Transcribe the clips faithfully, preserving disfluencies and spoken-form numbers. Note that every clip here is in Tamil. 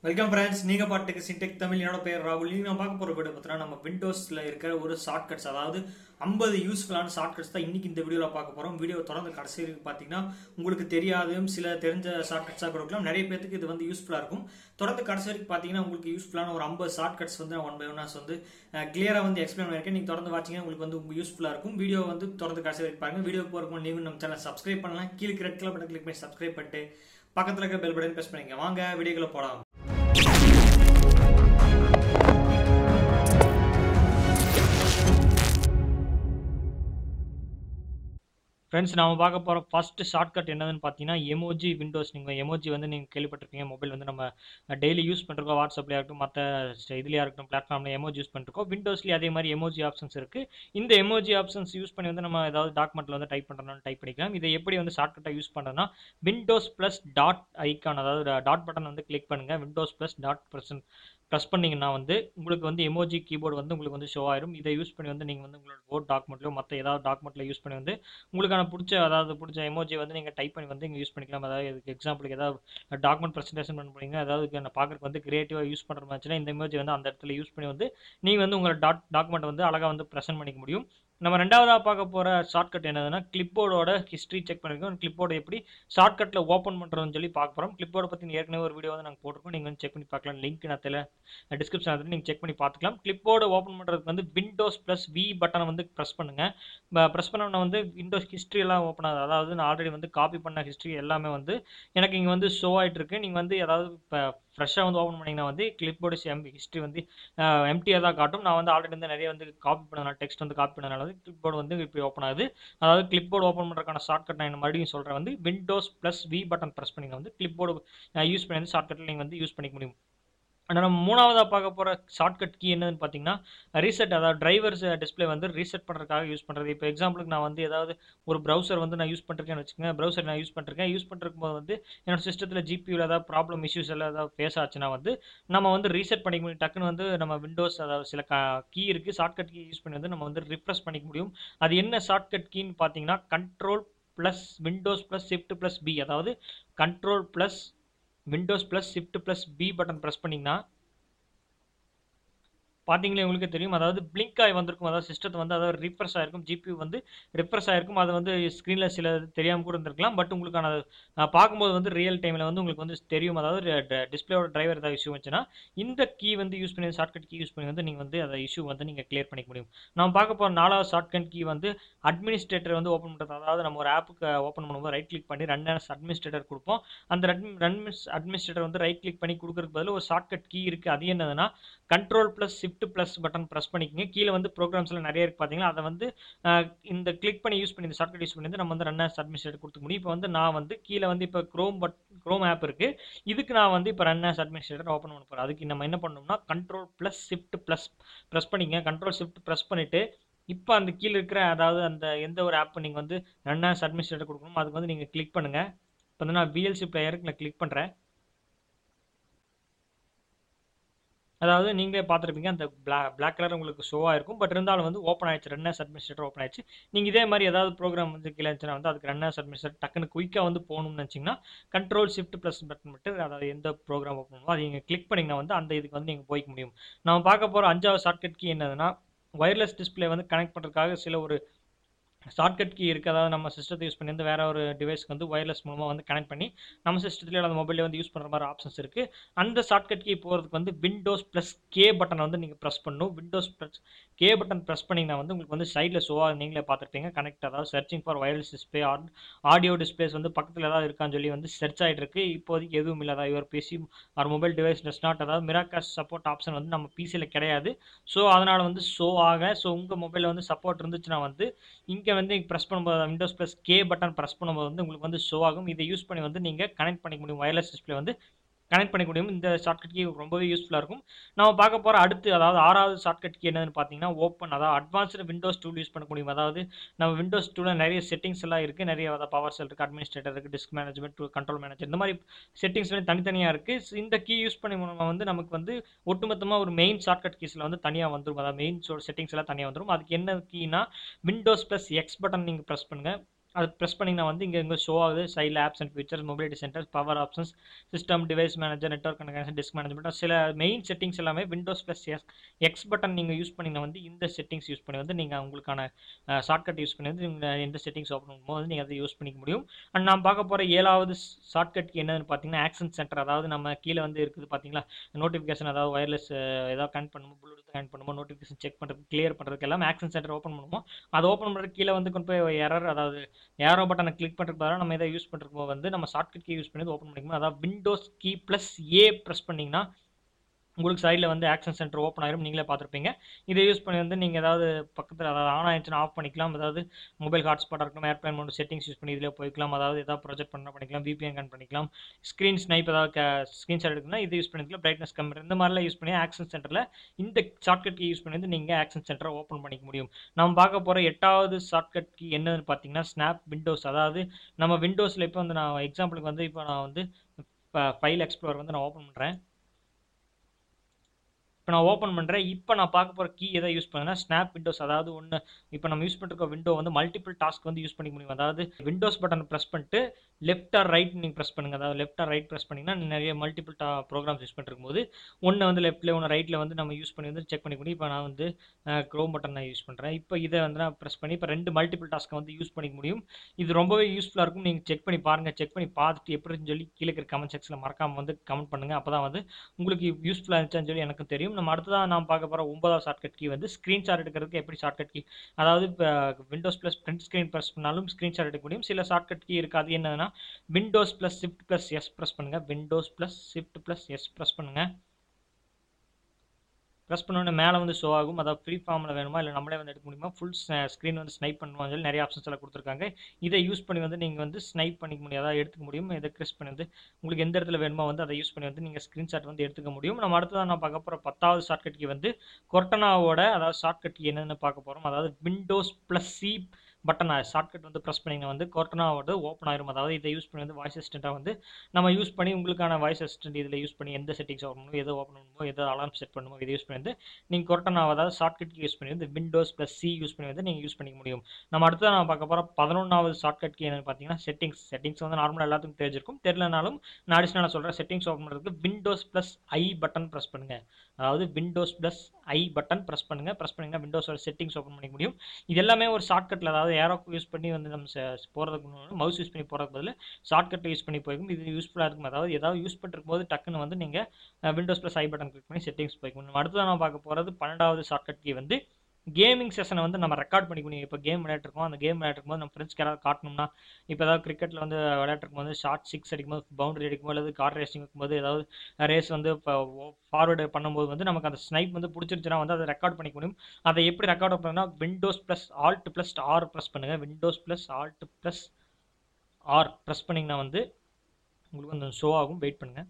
வெல்கம் ஃப்ரெண்ட்ஸ், நீங்க பாட்டுக்கு சின்டெக் தமிழ். என்னோட பேர் ராகுல். நீங்க நான் பார்க்க போற வீடியோ பார்த்தீங்கன்னா நம்ம விண்டோஸ்ல இருக்கிற ஒரு ஷார்ட்கட்ஸ், அதாவது ஐம்பது யூஸ்ஃபுல்லான ஷார்ட்கட்ஸ் தான் இன்னைக்கு இந்த வீடியோல பார்க்க போறோம். வீடியோ தொடர்ந்து கடைசி வரைக்கும் பார்த்தீங்கன்னா உங்களுக்கு தெரியாதையும் சில தெரிஞ்ச ஷார்ட்கட்ஸாக கொடுக்கலாம். நிறைய பேருக்கு இது வந்து யூஸ்ஃபுல்லா இருக்கும். தொடர்ந்து கடைசி வரைக்கும் பார்த்தீங்கன்னா உங்களுக்கு யூஸ்ஃபுல்லான ஒரு ஐம்பது ஷார்ட்கட்ஸ் வந்து ஒன் பை ஒன் வந்து கிளியரா வந்து எக்ஸ்பிளைன் பண்ணிருக்கேன். நீங்க தொடர்ந்து வாட்சிங்கன்னா உங்களுக்கு வந்து யூஸ்ஃபுல்லா இருக்கும். வீடியோ வந்து தொடர்ந்து கடைசி வரைக்கும் பாருங்க. வீடியோ போறதுக்கு நீங்க நம்ம சேனல் சப்ஸ்கிரைப் பண்ணலாம். கீழே ரெட் கலர் பட்டன் கிளிக் பண்ணி சப்ஸ்கிரைப் பண்ணிட்டு பக்கத்துல இருக்க பெல் பட்டன் பிரஸ் பண்ணிங்க. வாங்க வீடியோக்குள்ள போலாம். ஃப்ரெண்ட்ஸ், நாம பார்க்க போகிற ஃபர்ஸ்ட் ஷார்ட்கட் என்னதுன்னு பார்த்தீங்கன்னா எமோஜி விண்டோஸ். நீங்கள் எமோஜி வந்து நீங்கள் கேள்விப்பட்டிருப்பீங்க. மொபைல் வந்து நம்ம டெய்லி யூஸ் பண்ணுறோம். வாட்ஸ்அப்லேயே இருக்கட்டும், மற்ற இதுலேயே இருக்கட்டும், பிளாட்ஃபார்மில் எமோஜி யூஸ் பண்ணிருக்கோம். விண்டோஸ்லேயே அதே மாதிரி எமோஜி ஆப்ஷன்ஸ் இருக்குது. இந்த எமோஜி ஆப்ஷன்ஸ் யூஸ் பண்ணி வந்து நம்ம ஏதாவது டாக்குமெண்ட்டில் வந்து டைப் பண்ணுறோம்னு டைப் பண்ணிக்கலாம். இதை எப்படி வந்து ஷார்ட்கட்டாக யூஸ் பண்ணுறதுன்னா விண்டோஸ் ப்ளஸ் டாட் ஐக்கான், அதாவது டாட் பட்டன் வந்து கிளிக் பண்ணுங்கள். Windows plus dot person press பண்ணிங்கன்னா வந்து உங்களுக்கு வந்து எமோஜி கீபோர்டு வந்து உங்களுக்கு வந்து ஷோ ஆயிரும். இதை யூஸ் பண்ணி வந்து நீங்கள் வந்து உங்களோட வேர்ட் டாக்குமெண்ட்லையோ மற்ற ஏதாவது டாக்குமெண்ட்டில் யூஸ் பண்ணி வந்து உங்களுக்கான பிடிச்ச அதாவது பிடிச்ச எமோஜி வந்து நீங்கள் டைப் பண்ணி வந்து இங்கே யூஸ் பண்ணிக்கலாம். அதாவது இதுக்கு எக்ஸாம்பிளுக்கு ஏதாவது டாக்குமெண்ட் ப்ரெசன்டேஷன் பண்ண போறீங்க, அதாவது நான் பார்க்குறதுக்கு வந்து கிரியேட்டிவாக யூஸ் பண்ணுற மாதிரிச்சுன்னா இந்த எமோஜி வந்து அந்த இடத்துல யூஸ் பண்ணி வந்து நீங்கள் வந்து உங்களோட டாட் டாக்குமெண்ட் வந்து அழகாக வந்து ப்ரெசென்ட் பண்ணிக்க முடியும். நம்ம ரெண்டாவதாக பார்க்க போகிற ஷார்ட்கட் என்னதுன்னா கிளிப்போர்டோட ஹிஸ்ட்ரி செக் பண்ணிருக்கோம். கிளிப்போர்டு எப்படி ஷார்ட்கட்டில் ஓப்பன் பண்ணுறதுன்னு சொல்லி பார்க்க போகிறோம். கிளிப்போர்டை பற்றி ஏற்கனவே ஒரு வீடியோ வந்து நாங்கள் போட்டிருக்கோம். நீங்கள் வந்து செக் பண்ணி பார்க்கலாம். லிங்க் நான் தெரியல டிஸ்கிரிப்ஷன் வந்து நீங்கள் செக் பண்ணி பார்த்துக்கலாம். கிளிப்போர்டு ஓப்பன் பண்ணுறதுக்கு வந்து விண்டோஸ் ப்ளஸ் வி பட்டனை வந்து ப்ரெஸ் பண்ணுங்கள். ப்ரெஸ் பண்ண வந்து விண்டோஸ் ஹிஸ்ட்ரி எல்லாம் ஓப்பன் ஆகுது. அதாவது நான் ஆல்ரெடி வந்து காப்பி பண்ண ஹிஸ்ட்ரி எல்லாமே வந்து எனக்கு இங்கே வந்து ஷோ ஆகிட்டு இருக்கு. நீங்கள் வந்து ஏதாவது இப்போ ஃப்ரெஷ்ஷாக வந்து ஓப்பன் பண்ணிங்கன்னா வந்து கிளிப்போர்டு எம் ஹிஸ்ட்ரி வந்து எம்டியாக தான் காட்டும். நான் வந்து ஆல்ரெடி வந்து நிறைய வந்து காப்பி பண்ணனால டெக்ஸ்ட் வந்து காப்பி பண்ணனால வந்து கிளிப்போர்டு வந்து இப்படி ஓப்பன் ஆகுது. அதாவது கிளிப்போர்டு ஓப்பன் பண்ணுறதுக்கான ஷார்ட்கட் நான் மறுபடியும் சொல்கிறேன். வந்து Windows plus V button press பண்ணி வந்து கிளிப்போர்டு யூஸ் பண்ணி வந்து ஷார்ட்கட்டில் நீங்கள் வந்து யூஸ் பண்ணிக்க முடியும். ஆனால் நம்ம மூணாவதாக பார்க்க போகிற ஷார்ட்கட் கீ என்னன்னு பார்த்தீங்கன்னா ரீசெட், அதாவது டிரைவர்ஸ் டிஸ்பிளே வந்து ரீசெட் பண்ணுறதுக்காக யூஸ் பண்ணுறது. இப்போ எக்ஸாம்பிளுக்கு நான் வந்து ஏதாவது ஒரு ப்ரௌசர் வந்து நான் யூஸ் பண்ணிருக்கேன்னு வச்சுக்கோங்க. ப்ரௌசர் நான் யூஸ் பண்ணிருக்கேன். யூஸ் பண்ணிருக்கும் போது வந்து என்னோட சிஸ்டத்தில் ஜிபியூவில் ஏதாவது ப்ராப்ளம் இஷ்யூஸ் எல்லாம் ஏதாவது ஃபேஸ் ஆச்சுன்னா வந்து நம்ம வந்து ரீசெட் பண்ணிக்க முடியும். டக்குன்னு வந்து நம்ம விண்டோஸ் அதாவது சில கீ இருக்குது, ஷார்ட்கட் கீ யூஸ் பண்ணி வந்து நம்ம வந்து ரிஃப்ரெஷ் பண்ணிக்க முடியும். அது என்ன ஷார்ட்கட் கீன்னு பார்த்தீங்கன்னா control plus Windows plus shift plus P, அதாவது control plus Windows plus shift plus P button press பண்ணிங்கன்னா பார்த்தீங்களே உங்களுக்கு தெரியும். அதாவது பிளிங்க் ஆகி வந்திருக்கும். அதாவது சிஸ்டத்தை வந்து அதாவது ரிஃப்ரெஷ் ஆயிருக்கும். ஜிபியூ வந்து ரிஃப்ரெஷ் ஆயிருக்கும். அது வந்து ஸ்க்ரீனில் சில தெரியாமல் கூட இருந்திருக்கலாம். பட் உங்களுக்கான பார்க்கும்போது வந்து ரியல் டைமில் வந்து உங்களுக்கு வந்து தெரியும். அதாவது டிஸ்பிளேயோட டிரைவர் ஏதாவது இஷ்யூ வந்துச்சுன்னா இந்த கீ வந்து யூஸ் பண்ணி ஷார்ட்கட் கீ யூஸ் பண்ணி வந்து நீங்கள் வந்து அதை இஷ்யூ வந்து நீங்கள் கிளியர் பண்ணிக்க முடியும். நம்ம பார்க்க போகிற நாலாவது ஷார்ட்கட் கீ வந்து அட்மினிஸ்ட்ரேட்டர் வந்து ஓப்பன் பண்ணுறது. அதாவது நம்ம ஒரு ஆப்புக்கு ஓப்பன் பண்ணும்போது ரைட் கிளிக் பண்ணி ரன் ஆஸ் அட்மினிஸ்ட்ரேட்டர் கொடுப்போம். அந்த ரன் ரன் அட்மினிஸ்ட்ரேட்டர் வந்து ரைட் கிளிக் பண்ணி கொடுக்கறதுக்கு பதில் ஒரு ஷார்ட்கட் கீ இருக்குது. அது என்னதுன்னா control plus shift plus button press பண்ணிக்கங்க. கீழே வந்து ப்ரோக்ராம்ஸ்லாம் நிறைய இருக்குது பார்த்தீங்களா. அதை வந்து இந்த கிளிக் பண்ணி யூஸ் பண்ணி இந்த ஷார்ட்கட் யூஸ் பண்ணி வந்து நம்ம வந்து ரன் ஆஸ் அட்மினிஸ்ட்ரேட்டர் கொடுத்துக்க முடியும். இப்போ வந்து நான் வந்து கீழே வந்து இப்போ க்ரோம் பட் க்ரோம் ஆப் இருக்குது. இதுக்கு நான் வந்து இப்போ ரன் ஆஸ் அட்மினிஸ்ட்ரேட்டர் ஓப்பன் பண்ண போகிறேன். அதுக்கு நம்ம என்ன பண்ணணும்னா control plus shift plus press பண்ணிக்கங்க. கண்ட்ரோல் ஷிஃப்ட் ப்ரெஸ் பண்ணிவிட்டு இப்போ அந்த கீழே இருக்கிற அதாவது அந்த எந்த ஒரு ஆப் நீங்கள் வந்து ரன் ஆஸ் அட்மினிஸ்ட்ரேட்டர் கொடுக்கணும் அதுக்கு வந்து நீங்கள் கிளிக் பண்ணுங்கள். இப்போ வந்து நான் விஎல்சி பிளேயருக்கு நான் கிளிக் பண்ணுறேன். அதாவது நீங்களே பார்த்துருப்பீங்க அந்த பிளா பிளாக் கலர் உங்களுக்கு ஷோவாக இருக்கும். பட் இருந்தாலும் வந்து ஓப்பன் ஆயிடுச்சு. ரன் ஆஸ் அட்மினிஸ்ட்ரேட்டர் ஓப்பன் ஆயிடுச்சு. நீங்கள் இதே மாதிரி ஏதாவது ப்ரோக்ராம் வந்து கீழே இருந்துச்சுன்னா வந்து அதுக்கு ரன் ஆஸ் அட்மினிஸ்ட்ரேட்டர் டக்குன்னு குயிக்காக வந்து போகணும்னு நினச்சிங்கன்னா கண்ட்ரோல் ஷிஃப்ட் ப்ளஸ் பட்டன் விட்டு அதாவது எந்த ப்ரோக்ராம் ஓப்பன் பண்ணுமோ அது நீங்கள் கிளிக் பண்ணிங்கன்னா வந்து அந்த இதுக்கு வந்து நீங்கள் போய்க்க முடியும். நம்ம பார்க்க போகிற அஞ்சாவது ஷார்ட்கட் கீ என்னதுன்னா ஒயர்லெஸ் டிஸ்பிளே வந்து கனெக்ட் பண்ணுறதுக்காக சில ஒரு ஷார்ட்கட் கீ இருக்குது. அதாவது நம்ம சிஸ்டத்தை யூஸ் பண்ணி வந்து வேறு ஒரு டிவைஸ்க்கு வந்து ஒயர்லெஸ் மூலமாக வந்து கனெக்ட் பண்ணி நம்ம சிஸ்டத்துலேயே அந்த மொபைலில் வந்து யூஸ் பண்ணுற மாதிரி ஆப்ஷன்ஸ் இருக்குது. அந்த ஷார்ட்கட் கீ போகிறதுக்கு வந்து விண்டோஸ் ப்ளஸ் கே பட்டனை வந்து நீங்கள் ப்ரெஸ் பண்ணணும். Windows plus K button press பண்ணிங்கன்னா வந்து உங்களுக்கு வந்து சைடில் ஷோவாக நீங்களே பார்த்துருப்பீங்க கனெக்ட், அதாவது searching for wireless display audio displays வந்து பக்கத்தில் ஏதாவது இருக்கான்னு சொல்லி வந்து சர்ச் ஆகிட்டு இருக்கு. இப்போதைக்கு எதுவும் இல்லை. அதாவது your PC or mobile device does not, அதாவது மிராகாஸ்ட் சப்போர்ட் ஆப்ஷன் வந்து நம்ம பிசியில் கிடையாது. ஸோ அதனால் வந்து ஷோ ஆக ஸோ உங்கள் மொபைலில் வந்து சப்போர்ட் இருந்துச்சுன்னா வந்து இங்கே வந்து ப்ரெஸ் பண்ணும்போது Windows plus K button press பண்ணும்போது வந்து உங்களுக்கு வந்து ஷோ ஆகும். இதை யூஸ் பண்ணி வந்து நீங்கள் கனெக்ட் பண்ணிக்க முடியும். ஒயர்லெஸ் டிஸ்பிளே வந்து கனெக்ட் பண்ணிக்க முடியும். இந்த ஷார்ட்கட் கீ ரொம்பவே யூஸ்ஃபுல்லாக இருக்கும். நம்ம பார்க்க போகிற அடுத்து அதாவது ஆறாவது ஷார்ட்கட் கீ என்னன்னு பார்த்தீங்கன்னா ஓப்பன், அதாவது அட்வான்ஸ்டு விண்டோஸ் டூல் யூஸ் பண்ண முடியும். அதாவது நம்ம விண்டோஸ் டூவில் நிறைய செட்டிங்ஸ் எல்லாம் இருக்குது. நிறைய அதாவது பவர் செல் இருக்குது, அட்மினிஸ்ட்ரேட்டர் இருக்குது, டிஸ்க் மேனேஜ்மெண்ட், கண்ட்ரோல் மேனேஜர், இந்த மாதிரி செட்டிங்ஸ் வந்து தனித்தனியாக இருக்குது. இந்த கீ யூஸ் பண்ணி நம்ம வந்து நமக்கு வந்து ஒட்டுமொத்தமாக ஒரு மெயின் ஷார்ட்கட் கீஸில் வந்து தனியாக வந்துடும். அதாவது மெயின் செட்டிங்ஸ் எல்லாம் தனியாக வந்துடும். அதுக்கு என்ன கீனா விண்டோஸ் ப்ளஸ் எக்ஸ் பட்டன் நீங்கள் ப்ரெஸ் பண்ணுங்கள். அது ப்ரெஸ் பண்ணிங்கன்னா வந்து இங்கே இங்கே ஷோ ஆகுது. சைடில் apps and features, mobility centre, power options, system device manager, network connection, disk management, சில மெயின் செட்டிங்ஸ் எல்லாமே Windows plus S X button நீங்கள் யூஸ் பண்ணிங்கன்னா வந்து இந்த செட்டிங்ஸ் யூஸ் பண்ணி வந்து நீங்கள் உங்களுக்கான ஷார்ட்கட் யூஸ் பண்ணி வந்து நீங்கள் எந்த செட்டிங்ஸ் ஓப்பன் பண்ணும்போது நீங்கள் அதை யூஸ் பண்ணிக்க முடியும். அண்ட் நான் பார்க்க போகிற ஏழாவது ஷார்ட்கட் என்னன்னு பார்த்தீங்கன்னா ஆக்ஷன் சென்டர். அதாவது நம்ம கீழே வந்து இருக்குது பார்த்தீங்களா, நோட்டிஃபிகேஷன், அதாவது வயர்லெஸ் ஏதாவது கனெக்ட் பண்ணுமோ, ப்ளூடூத் கனெக்ட் பண்ணுமோ, நோட்டிஃபிகேஷன் செக் பண்ணுறது, கிளியர் பண்ணுறதுக்கு எல்லாம் ஆக்ஷன் சென்டர் ஓப்பன் பண்ணுவோம். அதை ஓப்பன் பண்ணுறது கீழே வந்து கொண்டு போய் எரர், அதாவது ஏரோ பட்டனை கிளிக் பண்ணுறதுக்கு பதிலாக நம்ம இதை யூஸ் பண்ணுறதுக்கு வந்து நம்ம ஷார்ட்கட் கீ யூஸ் பண்ணி ஓப்பன் பண்ணிக்கணும். அதாவது Windows key plus A press பண்ணிங்கன்னா உங்களுக்கு சைடில் வந்து ஆக்ஷன் சென்டர் ஓப்பன் ஆயிரும். நீங்களே பார்த்துருப்பீங்க. இதை யூஸ் பண்ணி வந்து நீங்கள் ஏதாவது பக்கத்தில் அதாவது ஆன் ஆயிடுச்சுன்னா ஆஃப் பண்ணிக்கலாம். அதாவது மொபைல் ஹாட்ஸ்பாட்டாக இருக்கணும், ஏர்ப்ளைன் மோட் செட்டிங்ஸ் யூஸ் பண்ணி இதில் போய்க்கலாம். அதாவது ஏதாவது ப்ராஜெக்ட் பண்ண பண்ணிக்கலாம், விபிஎன் கன் பண்ணிக்கலாம், ஸ்க்ரீன் ஸ்னைப் ஏதாவது ஸ்க்ரீன்ஷாட் எடுக்கணும்னா இது யூஸ் பண்ணிக்கலாம், பிரைட்னஸ் கம்மி, இந்த மாதிரிலாம் யூஸ் பண்ணி ஆக்ஷன் சென்டரில் இந்த ஷார்ட்கட் கீ யூஸ் பண்ணி வந்து நீங்கள் ஆக்ஷன் சென்டரை ஓப்பன் பண்ணிக்க முடியும். நம்ம பார்க்க போகிற எட்டாவது ஷார்ட்கட் கீ என்னன்னு பார்த்தீங்கன்னா ஸ்னாப் விண்டோஸ். அதாவது நம்ம விண்டோஸில் இப்போ வந்து நான் எக்ஸாம்பிளுக்கு வந்து இப்போ நான் வந்து ஃபைல் எக்ஸ்ப்ளோர் வந்து நான் ஓப்பன் பண்ணுறேன். இப்போ நான் ஓப்பன் பண்ணுறேன். இப்போ நான் பார்க்க போகிற கீ எதை யூஸ் பண்ணுன்னா ஸ்னாப் விண்டோஸ். அதாவது ஒன்று இப்போ நம்ம யூஸ் பண்ணிருக்க விண்டோ வந்து மல்டிபிள் டாஸ்க் வந்து யூஸ் பண்ணிக்க முடியும். அதாவது விண்டோஸ் பட்டன் ப்ரெஸ் பண்ணிட்டு லெஃப்ட் ஆர் ரைட் நீங்கள் ப்ரெஸ் பண்ணுங்கள். அதாவது லெஃப்ட் ஆர் ரைட் ப்ரெஸ் பண்ணிங்கன்னா நிறைய மல்டிபிள் டா ப்ரோக்ராம்ஸ் யூஸ் பண்ணிருக்கும் போது ஒன்று வந்து லெஃப்ட்டில் ஒன்று ரைட்டில் வந்து நம்ம யூஸ் பண்ணி வந்து செக் பண்ணிக்க முடியும். இப்போ நான் வந்து க்ரோம் பட்டன் நான் யூஸ் பண்ணுறேன். இப்போ இதை வந்து நான் ப்ரெஸ் பண்ணி இப்போ ரெண்டு மல்டிபிள் டாஸ்க்கை வந்து யூஸ் பண்ணிக்க முடியும். இது ரொம்பவே யூஸ்ஃபுல்லாக இருக்கும். நீங்கள் செக் பண்ணி பாருங்கள். செக் பண்ணி பார்த்துட்டு எப்படின்னு சொல்லி கீழே இருக்கிற கமெண்ட் செக்ஷனில் மறக்காமல் வந்து கமெண்ட் பண்ணுங்கள். அப்போ தான் வந்து உங்களுக்கு யூஸ்ஃபுல்லாக இருந்துச்சுன்னு சொல்லி எனக்கு தெரியும். நம்ம அடுத்ததான் நான் பார்க்க போகிற ஒன்பதாவது ஷார்ட்கட் கீ வந்து ஸ்க்ரீன்ஷாட் எடுக்கிறதுக்கு எப்படி ஷார்ட்கட் கீ. அதாவது இப்போ Windows plus print screen press பண்ணாலும் ஸ்க்ரீன்ஷாட் எடுக்க முடியும். சில ஷார்ட்கட் கீ இருக்காது. என்னன்னா Windows plus shift plus S press பண்ணுங்கள். Windows plus shift plus S press பண்ணுங்கள். ப்ரெஸ் பண்ணோடனே மேலே வந்து ஷோ ஆகும். அதாவது ஃப்ரீ ஃபார்மில் வேணுமா இல்லை நம்மளே வந்து எடுக்க முடியுமா, ஃபுல் ஸ்க்ரீன் வந்து ஸ்னைப் பண்ணுவாங்க சொல்லி நிறைய ஆப்ஷன்ஸ் எல்லாம் கொடுத்துருக்காங்க. இதை யூஸ் பண்ணி வந்து நீங்கள் வந்து ஸ்னைப் பண்ணிக்க முடியும், அதாவது எடுத்துக்க முடியும். இதை ப்ரெஸ் பண்ணி வந்து உங்களுக்கு எந்த இடத்துல வேணுமோ வந்து அதை யூஸ் பண்ணி வந்து நீங்கள் ஸ்க்ரீன்ஷாட் வந்து எடுத்துக்க முடியும். நம்ம அடுத்ததான் நான் பார்க்க போகிற பத்தாவது ஷார்ட்கட் கீ வந்து கொர்டனாவோட அதாவது ஷார்ட்கட் கீ என்னென்னு பார்க்க போகிறோம். அதாவது Windows plus C button shortcut வந்து ப்ரெஸ் பண்ணிங்கன்னா வந்து கொர்டனாவோட ஓப்பன் ஆயிரும். அதாவது இதை யூஸ் பண்ணி வந்து வாய்ஸ் அசிஸ்டண்ட்டாக வந்து நம்ம யூஸ் பண்ணி உங்களுக்கான வாய்ஸ் அசிஸ்டன்ட் இதில் யூஸ் பண்ணி எந்த செட்டிங்ஸ் ஓப்பன் பண்ணணும், எதை ஓப்பன் பண்ணணுமோ, எதை அலார்ம் செட் பண்ணுமோ இதை யூஸ் பண்ணி வந்து நீங்கள் கொர்டனா அதாவது ஷார்ட்கட் யூஸ் பண்ணி வந்து விண்டோஸ் ப்ளஸ் சி யூஸ் பண்ணி வந்து நீங்கள் யூஸ் பண்ணிக்க முடியும். நம்ம அடுத்து நான் பார்க்க போகிற பதினொன்றாவது ஷார்ட்கட் கீ என்னன்னு பார்த்தீங்கன்னா செட்டிங்ஸ். செட்டிங்ஸ் வந்து நார்மலாக எல்லாத்துக்கும் தெரிஞ்சிருக்கும். தெரியலனாலும் நான் அடிஷனலாக சொல்கிறேன். செட்டிங்ஸ் ஓப்பன் பண்ணுறதுக்கு Windows plus I button press பண்ணுங்கள். அதாவது Windows plus I button press பண்ணுங்கள். ப்ரெஸ் பண்ணிங்கன்னா விண்டோஸோட செட்டிங்ஸ் ஓப்பன் பண்ணிக்க முடியும். இது எல்லாமே ஒரு ஷார்ட்கட்டில், அதாவது ஏரோக்கு யூஸ் பண்ணி வந்து நம்ம போகிறதுக்கு மவுஸ் யூஸ் பண்ணி போகிறதுக்கு பதில் ஷார்ட்கட் யூஸ் பண்ணி போய்க்கும். இது யூஸ்ஃபுல்லாக இருக்கும். அதாவது ஏதாவது யூஸ் பண்ணிருக்கும் போது டக்குன்னு வந்து நீங்கள் Windows plus I button click பண்ணி செட்டிங்ஸ் போய்க்கும். அடுத்ததான் நான் பார்க்க போகிறது பன்னெண்டாவது ஷார்ட்கட் கீ வந்து கேமிங் செஷனை வந்து நம்ம ரெக்கார்ட் பண்ணிக்க முடியும். இப்போ கேம் விளையாட்டுருக்கோம், அந்த கேம் விளையாட்டுருக்கும் போது நம்ம ஃப்ரெண்ட்ஸ்க்கு யாராவது காட்டணும்னா, இப்போ ஏதாவது கிரிக்கெட்டில் வந்து விளையாட்டுருக்கும் போது ஷார்ட் சிக்ஸ் அடிக்கும்போது, பவுண்டரி அடிக்கும்போது, அல்லது கார் ரேசிங் வைக்கும்போது, ஏதாவது ரேஸ் வந்து இப்போ ஃபார்வர்டு பண்ணும்போது வந்து நமக்கு அந்த ஸ்னைப் வந்து பிடிச்சிருச்சுன்னா வந்து அதை ரெக்கார்ட் பண்ணிக்க முடியும். அதை எப்படி ரெக்கார்ட் பண்ணுன்னா Windows plus alt plus R press பண்ணுங்கள். Windows plus alt plus R press பண்ணிங்கன்னா வந்து உங்களுக்கு வந்து ஷோ ஆகும். வெயிட் பண்ணுங்கள்.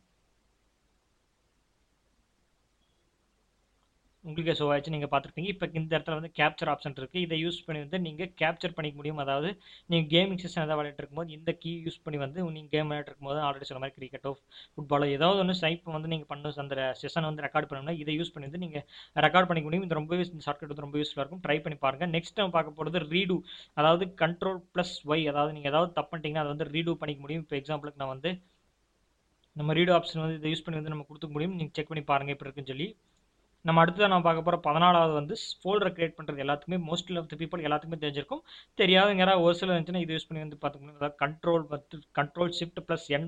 உங்களுக்கே ஷோ ஆயிடுச்சு, நீங்கள் பார்த்துருப்பீங்க. இப்போ இந்த இடத்துல வந்து கேப்சர் ஆப்ஷன் இருக்குது. இதை யூஸ் பண்ணி வந்து நீங்கள் கேப்சர் பண்ணிக்க முடியும். அதாவது நீங்கள் கேமிங் செஷன் எதாவது விளையாட்டு இருக்கும்போது இந்த கீ யூஸ் பண்ணி வந்து நீங்கள் கேம் விளையாட்டு இருக்கும்போது ஆல்ரெடி சொன்ன மாதிரி கிரிக்கெட்டோ ஃபுட்பாலோ ஏதாவது ஒன்று ஸ்னைப் வந்து நீங்கள் பண்ண அந்த செஷன் வந்து ரெக்கார்ட் பண்ணணும்னா இதை யூஸ் பண்ணி வந்து நீங்கள் ரெக்கார்ட் பண்ணிக்க முடியும். இது ரொம்பவே இந்த ஷார்ட்கட் வந்து ரொம்ப யூஸ்ஃபுல்லாக இருக்கும். ட்ரை பண்ணி பாருங்கள். நெக்ஸ்ட் நம்ம பார்க்க போகிறது ரீடூ. அதாவது கண்ட்ரோல் ப்ளஸ் ஒய். அதாவது நீங்கள் ஏதாவது தப்பு பண்ணிட்டீங்கன்னா அதை வந்து ரீடூ பண்ணிக்க முடியும். இப்போ எக்ஸாம்பிளுக்கு நான் வந்து நம்ம ரீடூ ஆப்ஷன் வந்து இதை யூஸ் பண்ணி வந்து நம்ம கொடுத்துக்க முடியும். நீங்கள் செக் பண்ணி பாருங்கள் இப்போ இருக்குன்னு சொல்லி. நம்ம அடுத்ததான் நான் பார்க்க போகிற பதினாலாவது வந்து ஃபோல்டர் கிரியேட் பண்ணுறது எல்லாத்துக்குமே மோஸ்ட்லி ஆஃப் த பீப்புள் எல்லாத்துக்குமே தெரிஞ்சிருக்கும். தெரியாதவங்க யாராவது ஒரு சில இருந்துச்சுன்னா இது யூஸ் பண்ணி வந்து பார்த்துக்கணும். அதாவது கண்ட்ரோல் வந்து control shift plus N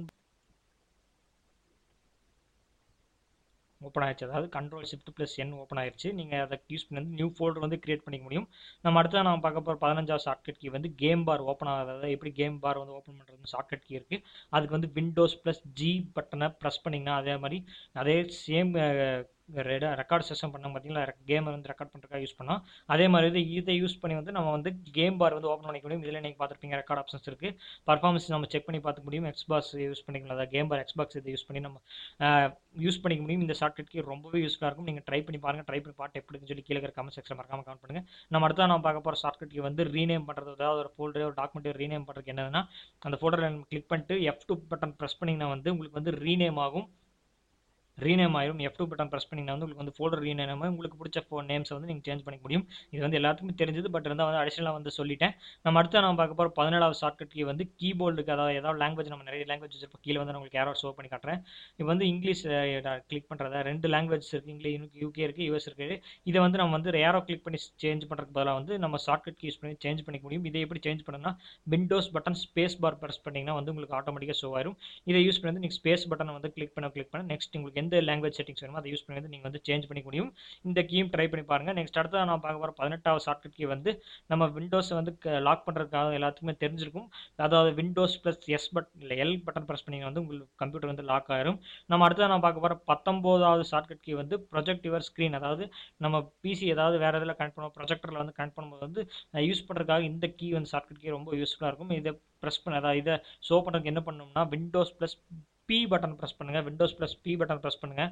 open ஆயிடுச்சு. அதாவது control shift plus N open ஆயிடுச்சு. நீங்கள் அதை யூஸ் பண்ணி வந்து நியூ ஃபோல்டர் வந்து கிரியேட் பண்ணிக்க முடியும். நம்ம அடுத்ததான் நான் பார்க்க போகிற பதினஞ்சாவது ஷார்ட்கட் கீ வந்து கேம் பார் ஓப்பன் ஆகாது. அதாவது எப்படி கேம் பார் வந்து ஓப்பன் பண்ணுறது ஷார்ட்கட் கீ இருக்குது. அதுக்கு வந்து விண்டோஸ் ப்ளஸ் ஜி பட்டனை ப்ரெஸ் பண்ணிங்கன்னா அதே மாதிரி அதே சேம் ரெட ரெக்கார்ட் செஷன் பண்ண பார்த்தீங்களா, கேமை வந்து ரெக்கார்ட் பண்ணுறதுக்காக யூஸ் பண்ணோம். அதே மாதிரி இது இதை யூஸ் பண்ணி வந்து நம்ம வந்து கேம் பார் வந்து ஓப்பன் பண்ணிக்க முடியும். இதில் நீங்கள் பார்த்துருப்பீங்க ரெக்கார்ட் ஆப்ஷன்ஸ் இருக்குது. பர்ஃபார்மன்ஸ் நம்ம செக் பண்ணி பார்த்துக்க முடியும். எக்ஸ்பாக்ஸ் யூஸ் பண்ணிக்கலாம். அதாவது கேம் பார் எக்ஸ்பாக்ஸ் இதை யூஸ் பண்ணி நம்ம யூஸ் பண்ணிக்க முடியும். இந்த ஷார்ட்கட் கீ ரொம்பவே யூஸ்ஃபுல்லாக இருக்கும். நீங்கள் ட்ரை பண்ணி பாருங்கள். ட்ரை பண்ணி பார்த்து எப்படின்னு சொல்லி கீழே இருக்கிற கமெண்ட் செக்ஷன் மறக்காம கமெண்ட் பண்ணுங்கள். நம்ம அடுத்த நம்ம பார்க்க போகிற ஷார்ட்கட் கீ வந்து ரீநேம் பண்ணுறது. அதாவது ஒரு ஃபோல்டரே ஒரு டாக்குமெண்ட்டை ரீநேம் பண்ணுறதுக்கு என்னதுன்னா அந்த ஃபோல்டரில் நம்ம கிளிக் பண்ணிட்டு எஃப் டூ பட்டன் ப்ரெஸ் பண்ணிங்கன்னா வந்து உங்களுக்கு வந்து ரீநேம் ஆகும். ரீநேம் ஆயிரும். எஃப் டூ பட்டன் பிரஸ் பண்ணிங்கன்னா வந்து உங்களுக்கு வந்து ஃபோல்டர் ரீநேம் ஆகும். உங்களுக்கு பிடிச்ச ஃபோ நேம்ஸை வந்து நீங்கள் சேஞ்ச் பண்ணிக்க முடியும். இது வந்து எல்லாத்துக்குமே தெரிஞ்சது. பட் இருந்தால் வந்து அடிஷனலாக வந்து சொல்லிட்டேன். நம்ம அடுத்து நம்ம பார்க்க போகிற பதினேழாவது ஷார்ட்கட் கீ வந்து கீபோர்டுக்கு, அதாவது ஏதாவது லாங்குவேஜ் நம்ம நிறைய லாங்குவேஜ் வச்சிருப்போம். கீழே வந்து உங்களுக்கு யாரோ ஷோ பண்ணி காட்டுறேன். இப்போ வந்து இங்கிலீஷ் கிளிக் பண்ணுறதா ரெண்டு லாங்குவேஜ் இருக்குது. இங்கிலீஷ் யூகே இருக்குது, யூஎஸ் இருக்குது. இதை வந்து நம்ம வந்து ஏரோ கிளிக் பண்ணி சேஞ்ச் பண்ணுறதுக்கு பதிலாக வந்து நம்ம ஷார்ட்கட் கீ யூஸ் பண்ணி சேஞ்ச் பண்ணிக்க முடியும். இதை எப்படி சேஞ்ச் பண்ணணும்னா Windows button space bar press பண்ணிங்கன்னா வந்து உங்களுக்கு ஆட்டோமேட்டிக்காக ஷோ ஆயிரும். இதை யூஸ் பண்ணி வந்து நீங்கள் ஸ்பேஸ் பட்டனை வந்து கிளிக் பண்ண கிளிக் பண்ண நெக்ஸ்ட் உங்களுக்கு எந்த லாங்குவேஜ் செட்டிங்ஸ் வேணுமோ அதை யூஸ் பண்ணி வந்து நீங்கள் வந்து சேஞ்ச் பண்ணிக்க முடியும். இந்த கீயும் ட்ரை பண்ணி பாருங்கள். நெக்ஸ்ட் அடுத்தது நான் பார்க்க போகிற பதினெட்டாவது ஷார்ட்கட் கீ வந்து நம்ம விண்டோஸை வந்து லாக் பண்ணுறதுக்காக எல்லாத்துக்குமே தெரிஞ்சிருக்கும். அதாவது விண்டோஸ் ப்ளஸ் எஸ் பட் இல்லை எல் பட்டன் ப்ரெஸ் பண்ணிங்கன்னா வந்து உங்களுக்கு கம்ப்யூட்டர் வந்து லாக் ஆயிரும். நம்ம அடுத்தது நான் பார்க்க போகிற பத்தொம்போதாவது ஷார்ட்கட் கீ வந்து ப்ரொஜெக்ட் யுவர் ஸ்க்ரீன். அதாவது நம்ம பிசி ஏதாவது வேறு இதில் கனெக்ட் பண்ணுவோம், ப்ரொஜெக்டரில் வந்து கனெக்ட் பண்ணும்போது வந்து யூஸ் பண்ணுறதுக்காக இந்த கீ வந்து ஷார்ட்கட் கீ ரொம்ப யூஸ்ஃபுல்லாக இருக்கும். இதை ப்ரெஸ் பண்ண, அதாவது இதை ஷோ பண்ணுறதுக்கு என்ன பண்ணணும்னா Windows plus P button press பண்ணுங்கள். Windows plus P button press பண்ணுங்கள்.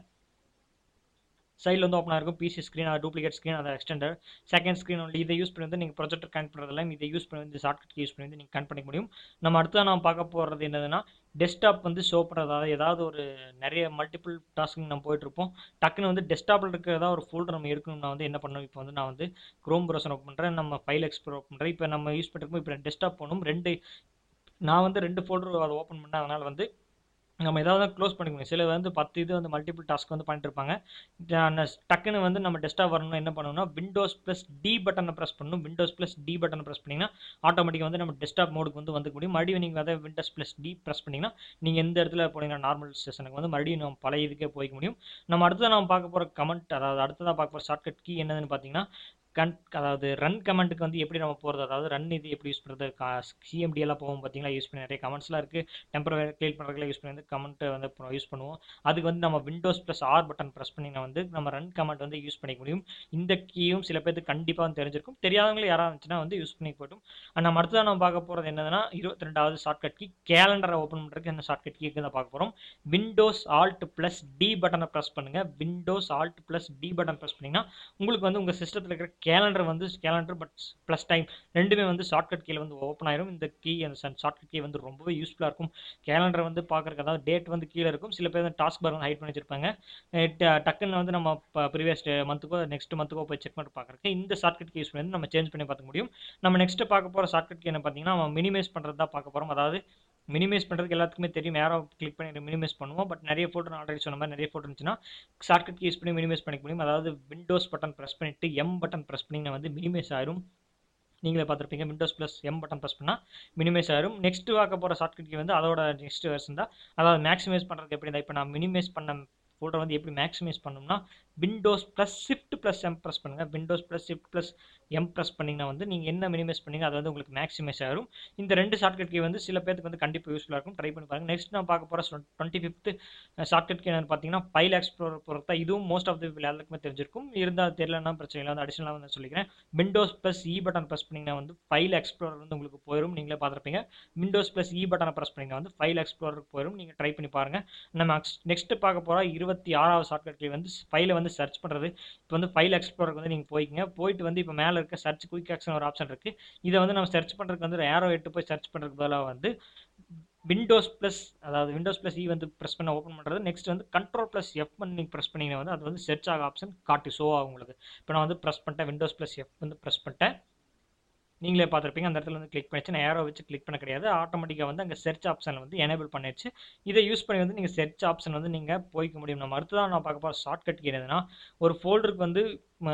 சைடில் வந்து ஓப்பன் ஆகிருக்கும் பிசி ஸ்க்ரீன், அது டூப்ளிகேட் ஸ்க்ரீன், அதை எக்ஸ்டெண்டர் செகண்ட் ஸ்க்ரீன் ஒன்லி. இதை யூஸ் பண்ணி வந்து நீங்கள் ப்ரொஜெக்டர் கனெக்ட் பண்ணுறதுல இதை யூஸ் பண்ணி வந்து ஷார்ட்கட் யூஸ் பண்ணி வந்து நீங்கள் கனெக்ட் பண்ணிக்க முடியும். நம்ம அடுத்து நம்ம பார்க்க போகிறது என்னதுன்னா டெஸ்க்டாப் வந்து ஷோ பண்ணுறதா, ஏதாவது ஒரு நிறைய மல்டிபிள் டாஸ்கிங் நம்ம போயிட்டுருப்போம். டக்குன்னு வந்து டெஸ்க்டாப்பில் இருக்கிறதா ஒரு ஃபோல்டர் நம்ம எடுக்கணும்னா வந்து என்ன பண்ணணும், இப்போ வந்து நான் வந்து க்ரோம் ப்ரௌசர் ஓப்பன் பண்ணுறேன், நம்ம ஃபைல் எக்ஸ்ப்ளோர் ஓப்பன் பண்ணுறேன். இப்போ நம்ம யூஸ் பண்ணிருக்கோம். இப்போ டெஸ்க்டாப் போகணும். ரெண்டு நான் வந்து ரெண்டு ஃபோல்டர் அதை ஓப்பன் பண்ணேன். அதனால் வந்து நம்ம ஏதாவது க்ளோஸ் பண்ணிக்கணும். சில வந்து பத்து இது வந்து மல்டிபிள் டாஸ்க் வந்து பண்ணிட்டு இருப்பாங்க. டக்குன்னு வந்து நம்ம டெஸ்க்டாப் வரணும்னா என்ன பண்ணணும்னா விண்டோஸ் ப்ளஸ் டி பட்டனை ப்ரெஸ் பண்ணணும். விண்டோஸ் ப்ளஸ் டி பட்டனை ப்ரெஸ் பண்ணிங்கன்னா ஆட்டோமேட்டிக்காக வந்து நம்ம டெஸ்க்டாப் மோடுக்கு வந்து வந்துக்க முடியும். மறுபடியும் நீங்கள் அதை விண்டோஸ் ப்ளஸ் டி ப்ரெஸ் பண்ணிங்கன்னா நீங்கள் எந்த இடத்துல போனீங்கன்னா நார்மல் செஷனுக்கு வந்து மறுபடியும் நம்ம பழைய இதுக்கே போய்க்க முடியும். நம்ம அடுத்ததான் நம்ம பார்க்க போகிற கமெண்ட், அதாவது அடுத்ததாக பார்க்க போகிற ஷார்ட்கட் கீ என்னதுன்னு பார்த்தீங்கன்னா கன் அதாவது ரன் கமெண்ட்டுக்கு வந்து எப்படி நம்ம போகிறது, அதாவது ரன் இது எப்படி யூஸ் பண்ணுறது, சிஎம்டி எல்லாம் போகும் பார்த்தீங்களா, யூஸ் பண்ணி நிறைய கமெண்ட்ஸ்லாம் இருக்குது. டெம்பரரி கிளியர் பண்ணுறதுக்குலாம் யூஸ் பண்ணி வந்து கமெண்ட் வந்து யூஸ் பண்ணுவோம். அதுக்கு வந்து நம்ம Windows plus R button press பண்ணிங்கன்னா வந்து நம்ம ரன் கமெண்ட் வந்து யூஸ் பண்ணிக்க முடியும். இந்த கீயும் சில பேருக்கு கண்டிப்பாக வந்து தெரிஞ்சிருக்கும். தெரியாதவங்களும் யாராவது இருந்துச்சுன்னா வந்து யூஸ் பண்ணி போய்ட்டும். நம்ம அடுத்ததான் நம்ம பார்க்க போகிறது என்னதுன்னா இருபத்தி ரெண்டாவது ஷார்ட்கட் கீ கேலண்டரை ஓப்பன் பண்ணுறதுக்கு என்ன ஷார்ட்கட் கீ தான் பார்க்க போகிறோம். விண்டோஸ் ஆல்ட் ப்ளஸ் டி பட்டனை ப்ரெஸ் பண்ணுங்கள். Windows alt plus D button press பண்ணிங்கன்னா உங்களுக்கு வந்து உங்கள் சிஸ்டத்தில் இருக்கிற கேலண்டர் வந்து கேலண்டர் பட் ப்ளஸ் டைம் ரெண்டுமே வந்து ஷார்ட்கட் கீழே வந்து ஓப்பன் ஆயிரும். இந்த கீ அந்த ஷார்ட்கட் கீ வந்து ரொம்பவே யூஸ்ஃபுல்லாக இருக்கும். கேலண்டர் வந்து பார்க்குறதுக்கு, அதாவது டேட் வந்து கீழே இருக்கும். சில பேர் வந்து டாஸ்க் பார் வந்து ஹைட் பண்ணி வச்சிருப்பாங்க. டக்குன்னு வந்து நம்ம ப்ரீவியஸ் மந்த்துக்கோ நெக்ஸ்ட் மந்த்துக்கோ போய் செக் பண்ணி பார்க்குறதுக்கு இந்த ஷார்ட்கட் கீ யூஸ் பண்ணி நம்ம சேஞ்ச் பண்ணி பார்க்க முடியும். நம்ம நெக்ஸ்ட் பார்க்க போகிற ஷார்ட்கட் கீ என்ன பார்த்தீங்கன்னா நம்ம மினிமைஸ் பண்ணுறது தான் பார்க்க போகிறோம். அதாவது மினிமைஸ் பண்ணுறதுக்கு எல்லாத்துக்குமே தெரியும், யாரோ கிளிக் பண்ணி மினிமைஸ் பண்ணுவோம். பட் நிறைய ஃபோட்டோ ஆல்ரெடி சொன்ன மாதிரி நிறைய ஃபோட்டோ இருந்துச்சுன்னா ஷார்ட்கட் யூஸ் பண்ணி மினிமைஸ் பண்ணிக்க முடியும். அதாவது விண்டோஸ் பட்டன் ப்ரெஸ் பண்ணிட்டு எம் பட்டன் ப்ரெஸ் பண்ணி வந்து மினிமைஸ் ஆயிரும். நீங்களே பார்த்துருப்பீங்க, Windows plus M button press பண்ணால் மினிமைஸ் ஆயிரும். நெக்ஸ்ட் பார்க்க போகிற ஷார்ட்கட் கீ வந்து அதோட நெக்ஸ்ட் வெர்ஷன் தான். அதாவது மேக்ஸிமைஸ் பண்ணுறதுக்கு எப்படி இருந்தால் இப்போ நான் மினிமைஸ் பண்ண ஃபோல்டர் வந்து எப்படி மேக்ஸிமைஸ் பண்ணணும்னா Windows plus shift plus M press பண்ணுங்கள். Windows plus shift plus M press பண்ணிங்கன்னா வந்து நீங்கள் என்ன மினிமைஸ் பண்ணீங்க அது வந்து உங்களுக்கு மேக்ஸிமைஸ் ஆகும். இந்த ரெண்டு ஷார்ட்கட் கீ வந்து சில பேருக்கு வந்து கண்டிப்பாக யூஸ்ஃபுல்லாக இருக்கும். ட்ரை பண்ணி பாருங்கள். நெக்ஸ்ட் நான் பார்க்க போகிற டுவெண்ட்டி ஃபிஃப்த் ஷார்ட்கட் கீ என்னன்னு பார்த்தீங்கன்னா ஃபைல் எக்ஸ்ப்ளோரர் பொறுத்தா. இதுவும் மோஸ்ட் ஆஃப் தி எல்லாருக்குமே தெரிஞ்சிருக்கும். இருந்தால் தெரியலன்னா பிரச்சனை இல்லை, வந்து அடிஷனலாக வந்து சொல்லிக்கிறேன். Windows plus E button press பண்ணிங்கன்னா வந்து ஃபைல் எக்ஸ்ப்ளோரர் வந்து உங்களுக்கு போயிடும். நீங்களே பார்த்துருப்பீங்க. விண்டோஸ் ப்ளஸ் இ பட்டனை ப்ரெஸ் பண்ணிங்கன்னா வந்து ஃபைல் எக்ஸ்ப்ளோரருக்கு போயிடும். நீங்கள் ட்ரை பண்ணி பாருங்கள். நம்ம நெக்ஸ்ட் பார்க்க போகிற இருபத்தி ஆறாவது ஷார்ட்கட் கீ வந்து ஃபைலை வந்து சர்ச் பண்ணுறது. இப்போ வந்து ஃபைல் எக்ஸ்ப்ளோரருக்கு வந்து நீங்கள் போய்க்குங்க. போயிட்டு வந்து இப்போ மேலே இருக்க சர்ச் குயிக் ஆக்ஷன் ஒரு ஆப்ஷன் இருக்குது. இதை வந்து நம்ம சர்ச் பண்ணுறதுக்கு வந்து ஏரோ எட்டு போய் சர்ச் பண்ணுறதுக்கு பதிலாக வந்து விண்டோஸ் ப்ளஸ் அதாவது விண்டோஸ் ப்ளஸ் இ வந்து ப்ரெஸ் பண்ண ஓப்பன் பண்ணுறது. நெக்ஸ்ட் வந்து கண்ட்ரோல் ப்ளஸ் எஃப் பண்ணி நீங்கள் ப்ரெஸ் பண்ணிங்கன்னா வந்து அது வந்து சர்ச் ஆக ஆப்ஷன் காட்டி ஷோ ஆகும் உங்களுக்கு. இப்போ நான் வந்து ப்ரெஸ் பண்ணிட்டேன், விண்டோஸ் ப்ளஸ் எஃப் வந்து ப்ரெஸ் பண்ணிட்டேன். நீங்களே பார்த்துருப்பீங்க, அந்த இடத்துல வந்து கிளிக் பண்ணிச்சு. நான் ஏரோ வச்சு கிளிக் பண்ண கிடையாது, ஆட்டோமேட்டிக்காக வந்து அங்கே சர்ச் ஆப்ஷனில் வந்து எனேபிள் பண்ணிடுச்சு. இதை யூஸ் பண்ணி வந்து நீங்கள் சர்ச் ஆப்ஷன் வந்து நீங்கள் போய்க்க முடியும். நம்ம அடுத்ததான் நான் பார்க்க போகிற ஷார்ட்கட் கீ என்னதுன்னா ஒரு ஃபோல்டருக்கு வந்து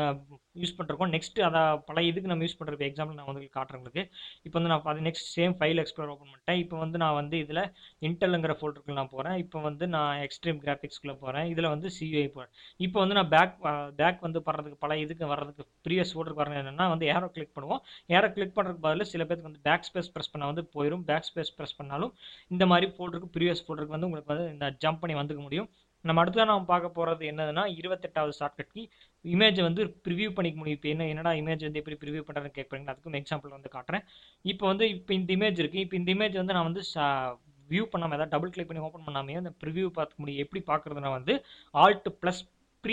யூஸ் பண்ணிருக்கோம். நெக்ஸ்ட் அதை பழைய இதுக்கு நம்ம யூஸ் பண்ணுறது எக்ஸாம்பிள் நான் வந்து காட்டுறேன் உங்களுக்கு. இப்போ வந்து நான் அது next same file explore open பண்ணிட்டேன். இப்போ வந்து நான் வந்து இதில் இன்டெல்ங்கிற ஃபோல்டருக்கு நான் போகிறேன். இப்போ வந்து நான் எக்ஸ்ட்ரீம் கிராஃபிக்ஸ்குள்ளே போகிறேன். இதில் வந்து சியூஐ போகிறேன். இப்போ வந்து நான் பேக் பேக் வந்து படுறதுக்கு பழைய இதுக்கு வர்றதுக்கு ப்ரீவியஸ் ஃபோல்டருக்கு வரணும் என்னென்னா வந்து ஏரோ கிளிக் பண்ணுவோம். ஏரோ கிளிக் பண்ணுறதுக்கு பதில் சில பேருக்கு வந்து பேக் ஸ்பேஸ் ப்ரெஸ் பண்ணால் வந்து போயிடும். பேக் ஸ்பேஸ் ப்ரெஸ் பண்ணாலும் இந்த மாதிரி ஃபோல்டருக்கு ப்ரீவியஸ் ஃபோல்டருக்கு வந்து உங்களுக்கு வந்து இந்த ஜம்ப் பண்ணி வந்துக்க முடியும். நம்ம அடுத்ததான் நம்ம பார்க்க போகிறது என்னதுன்னா இருபத்தெட்டாவது ஷார்ட்கட் கீ இமேஜை வந்து ப்ரிவியூ பண்ணிக்க முடியும். இப்போ என்ன என்னடா இமேஜ் வந்து எப்படி ப்ரிவியூ பண்ணுறதுன்னு கேட்குறீங்க, அதுக்கும் எக்ஸாம்பிள் வந்து காட்டுறேன். இப்போ வந்து இப்போ இந்த இமேஜ் இருக்குது. இப்போ இந்த இமேஜ் வந்து நான் வந்து வியூ பண்ணாமல் ஏதாவது டபுள் கிளிக் பண்ணி ஓப்பன் பண்ணாமே அந்த ப்ரிவியூ பார்த்துக்க முடியும். எப்படி பார்க்குறதுனா வந்து ஆல்ட் ப்ளஸ் ப்ரீ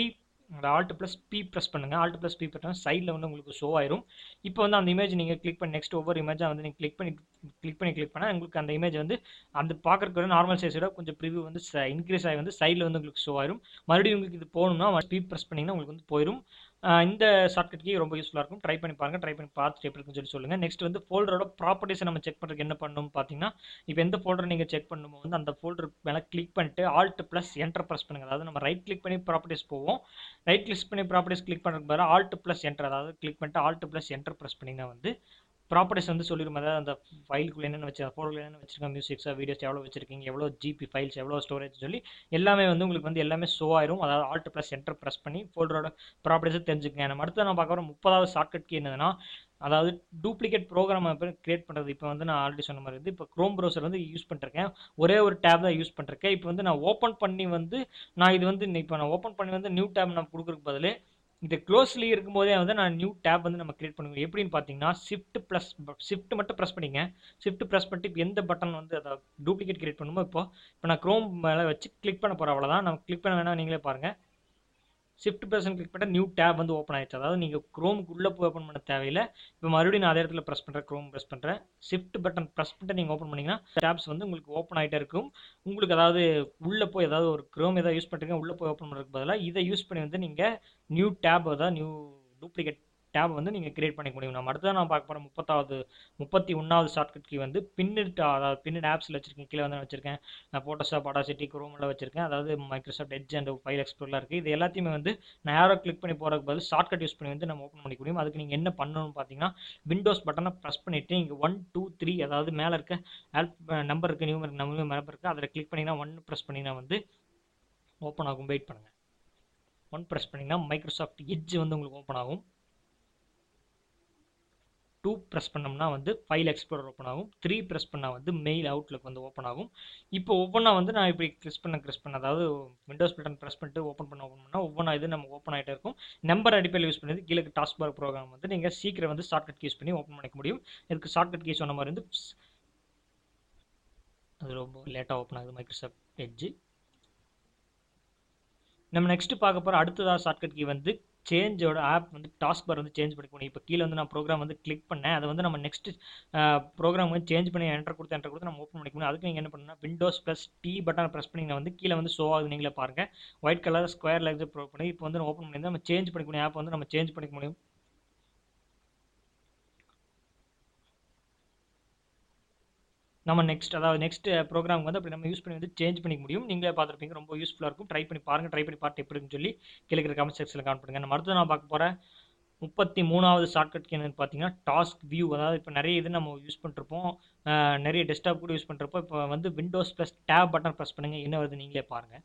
அந்த ஆல்ட் ப்ளஸ் பி ப்ரெஸ் பண்ணுங்க. ஆல்ட் ப்ளஸ் பி பண்ணா சைடில் வந்து உங்களுக்கு ஷோ ஆயிரும். இப்போ வந்து அந்த இமேஜ் நீங்கள் கிளிக் பண்ணி நெக்ஸ்ட் ஒவ்வொரு இமேஜாக வந்து நீங்கள் கிளிக் பண்ணி கிளிக் பண்ணி கிளிக் பண்ணால் உங்களுக்கு அந்த இமேஜ் வந்து அந்த பார்க்குறதுக்கு நார்மல் சைஸோட கொஞ்சம் ப்ரிவியூ வந்து இன்க்ரீஸ் ஆகி வந்து சைடில் வந்து உங்களுக்கு ஷோ ஆயிரும். மறுபடியும் உங்களுக்கு இது போகணும்னா பி ப்ரெஸ் பண்ணிங்கன்னா உங்களுக்கு வந்து போயிடும். இந்த ஷார்ட்கட் கீ ரொம்ப யூஸ்ஃபுல்லாக இருக்கும். ட்ரை பண்ணி பாருங்கள். ட்ரை பண்ணி பார்த்துட்டு எப்படி இருக்குன்னு சொல்லி சொல்லுங்கள். நெக்ஸ்ட் வந்து ஃபோல்டரோட ப்ராப்பர்ட்டிஸை நம்ம செக் பண்ணுறதுக்கு என்ன பண்ணணும் பார்த்தீங்கன்னா, இப்போ எந்த ஃபோல்டர் நீங்கள் செக் பண்ணும்போது வந்து அந்த ஃபோல்டர் மேலே கிளிக் பண்ணிட்டு ஆல்ட் ப்ளஸ் என்டர் ப்ரெஸ் பண்ணுங்கள். அதாவது நம்ம ரைட் கிளிக் பண்ணி ப்ராப்பர்ட்டிஸ் போவோம். ரைட் கிளிக் பண்ணி ப்ராப்பர்ட்டிஸ் கிளிக் பண்ணுறதுக்கு பதிலாக ஆல்ட் ப்ளஸ் என்டர், அதாவது கிளிக் பண்ணிட்டு ஆல்ட் ப்ளஸ் என்டர் ப்ரெஸ் பண்ணிங்கன்னா வந்து ப்ராப்பர்ட்டிஸ் வந்து சொல்லிடும். அதாவது அந்த ஃபைலுக்குள்ள என்னென்ன வச்சு ஃபோல்டரில் என்னென்ன வச்சிருக்கேன், மியூசிக்ஸாக வீடியோஸ் எவ்வளோ வச்சிருக்கீங்க, எவ்வளோ ஜிபி ஃபைல்ஸ், எவ்வளோ ஸ்டோரேஜ் சொல்லி எல்லாமே வந்து உங்களுக்கு வந்து எல்லாமே ஷோ ஆயிரும். அதாவது ஆல்ட் ப்ளஸ் என்டர் ப்ரெஸ் பண்ணி ஃபோல்டரோட ப்ராப்பர்ட்டிஸை தெரிஞ்சுக்கங்க. நம்ம அடுத்து நான் பார்க்க வர முப்பதாவது ஷார்ட்கட் கீ என்னதுன்னா, அதாவது டூப்ளிகேட் ப்ரோக்ராம் கிரியேட் பண்ணுறது. இப்போ வந்து நான் ஆல்ரெடி சொன்ன மாதிரி வந்து இப்போ க்ரோம் ப்ரௌசர் வந்து யூஸ் பண்ணிருக்கேன். ஒரே ஒரு டேப் தான் யூஸ் பண்ணிருக்கேன். இப்போ வந்து நான் ஓப்பன் பண்ணி வந்து நான் இது வந்து இப்போ நான் ஓப்பன் பண்ணி வந்து நியூ டேப் நான் கொடுக்குறதுக்கு பதில் இது க்ளோஸ்லி இருக்கும்போதே வந்து நான் நியூ டேப் வந்து நம்ம கிரியேட் பண்ணுவோம். எப்படின்னு பார்த்தீங்கன்னா, ஷிஃப்ட் ப்ளஸ் ஷிஃப்ட் மட்டும் ப்ரெஸ் பண்ணிங்க. ஷிஃப்ட் ப்ரெஸ் பண்ணிட்டு இப்போ எந்த பட்டன் வந்து அதை டூப்ளிகேட் கிரியேட் பண்ணுமோ இப்போ இப்போ நான் க்ரோம் மேலே வச்சு கிளிக் பண்ண போகிறேன். அவ்வளோதான். நம்ம கிளிக் பண்ண வேணாம், நீங்களே பாருங்கள். ஷிஃப்ட் ப்ரெஸ் கிளிக் பண்ணால் நியூ டேப் வந்து ஓப்பன் ஆயிடுச்சு. அதாவது நீங்கள் க்ரோமுக்கு உள்ளே போய் ஓப்பன் பண்ண தேவையில்லை. இப்போ மறுபடியும் நான் அதே இடத்துல ப்ரெஸ் பண்ணுறேன். க்ரோம் ப்ரெஸ் பண்ணுறேன். ஷிஃப்ட் பட்டன் ப்ரெஸ் பண்ணிட்டு நீங்கள் ஓப்பன் பண்ணிங்கன்னா டேப்ஸ் வந்து உங்களுக்கு ஓப்பன் ஆகிட்டே இருக்கும். உங்களுக்கு அதாவது உள்ளே போய் ஏதாவது ஒரு க்ரோம் ஏதாவது யூஸ் பண்ணுறீங்க, உள்ளே போய் ஓப்பன் பண்ணுறதுக்கு பதிலாக இதை யூஸ் பண்ணி வந்து நீங்கள் நியூ டேப் அதாவது நியூ டூப்ளிகேட் டேப் வந்து நீங்கள் கிரியேட் பண்ணிக்க முடியும். நம்ம அடுத்ததான் நான் பார்க்க போகிறேன் முப்பத்தாவது முப்பத்தி ஒன்றாவது ஷார்ட்கட் கீ வந்து பின்னிட், அதாவது பின்னிட் ஆப்ஸில் வச்சிருக்கேன். கீழே வந்து வச்சிருக்கேன் ஃபோட்டோஷாப், அடாசிட்டி, குரோமில் வச்சிருக்கேன். அதாவது Microsoft Edge and file explorer இருக்குது. இது எல்லாத்தையுமே வந்து நான் யாரோ கிளிக் பண்ணி போகிறதுக்கு பதில் ஷார்ட்கட் யூஸ் பண்ணி வந்து நம்ம ஓப்பன் பண்ணிக்க முடியும். அதுக்கு நீங்கள் என்ன பண்ணணும்னு பார்த்தீங்கன்னா, விண்டோஸ் பட்டனை ப்ரெஸ் பண்ணிவிட்டு இங்கே ஒன் டூ த்ரீ அதாவது மேலே இருக்க ஆல்ப் நம்பர் இருக்குது, நியூ நம்பர் நம்பர் இருக்குது, அதில் கிளிக் பண்ணிங்கன்னா ஒன் ப்ரெஸ் பண்ணிங்கன்னா வந்து ஓப்பன் ஆகும். வெயிட் பண்ணுங்கள். ஒன் ப்ரெஸ் பண்ணிங்கன்னா மைக்ரோசாஃப்ட் எட்ஜ் வந்து உங்களுக்கு ஓப்பன் ஆகும். டூ ப்ரெஸ் பண்ணோம்னா வந்து ஃபைல் எக்ஸ்ப்ளோரர் ஓப்பன் ஆகும். த்ரீ ப்ரெஸ் பண்ணால் வந்து மெயில் அவுட்லுக் வந்து ஓப்பன் ஆகும். இப்போ ஒவ்வொன்றா வந்து நான் இப்படி ப்ரெஸ் பண்ண ப்ரெஸ் பண்ண அதாவது விண்டோஸ் பட்டன் ப்ரெஸ் பண்ணிட்டு ஓப்பன் பண்ண ஓப்பன் பண்ணால் ஒவ்வொன்றா இது நம்ம ஓப்பன் ஆகிட்டே இருக்கும். நம்பர் அடிப்படையில் யூஸ் பண்ணி கீழே டாஸ்க் பார் ப்ரோக்ராம் வந்து நீங்கள் சீக்கிரம் வந்து ஷார்ட்கட் யூஸ் பண்ணி ஓப்பன் பண்ணிக்க முடியும். இதுக்கு ஷார்ட்கட் கீ சொன்ன மாதிரி வந்து அது ரொம்ப லேட்டாக ஓப்பன் ஆகுது மைக்ரோசாஃப்ட் எட்ஜ். நம்ம நெக்ஸ்ட் பார்க்க போகிற அடுத்ததாக ஷார்ட்கட் கீ வந்து சேஞ்சோட ஆப் வந்து டாஸ்க் பார் வந்து சேஞ்ச் பண்ணிக்கணும். இப்போ கீழே வந்து நான் ப்ரோக்ராம் வந்து கிளிக் பண்ணேன். அதை வந்து நம்ம நெக்ஸ்ட் ப்ரோக்ராம் வந்து சேஞ்ச் பண்ணி என்டர் கொடுத்து என்டர் கொடுத்து நம்ம ஓப்பன் பண்ணிக்கணும். அதுக்கு நீங்கள் என்ன பண்ணணும்னா Windows plus D button press பண்ணிங்கன்னா வந்து கீழே வந்து ஷோ ஆகுது. நீங்களே பாருங்கள். ஒயிட் கலர் ஸ்கொயர் லெக்ஸ் ப்ரோ பண்ணி இப்போ வந்து ஓப்பன் பண்ணி நம்ம சேஞ்ச் பண்ணிக்கணும். ஆப் வந்து நம்ம சேஞ்ச் பண்ணிக்க முடியும். நம்ம நெக்ஸ்ட் அதாவது நெக்ஸ்ட் ப்ரோக்ராம் வந்து அப்படி நம்ம யூஸ் பண்ணி வந்து சேஞ்ச் பண்ணிக்க முடியும். நீங்களே பார்த்துருப்பீங்க. ரொம்ப யூஸ்ஃபுல்லாக இருக்கும். ட்ரை பண்ணி பாருங்கள். ட்ரை பண்ணி பார்த்து எப்படி இருக்குன்னு சொல்லி கீழே இருக்கிற கமெண்ட் செக்ஷனில் கமெண்ட் பண்ணுங்கள். நம்ம அடுத்து நான் பார்க்க போகிறேன் முப்பத்தி மூணாவது ஷார்ட்கட் என்னன்னு பார்த்தீங்கன்னா டாஸ்க் வியூ. அதாவது இப்போ நிறைய இது நம்ம யூஸ் பண்ணிருப்போம். நிறைய டெஸ்க்டாப் கூட யூஸ் பண்ணுறப்போ இப்போ வந்து Windows plus tab button press பண்ணுங்கள். என்ன வருது நீங்களே பாருங்கள்.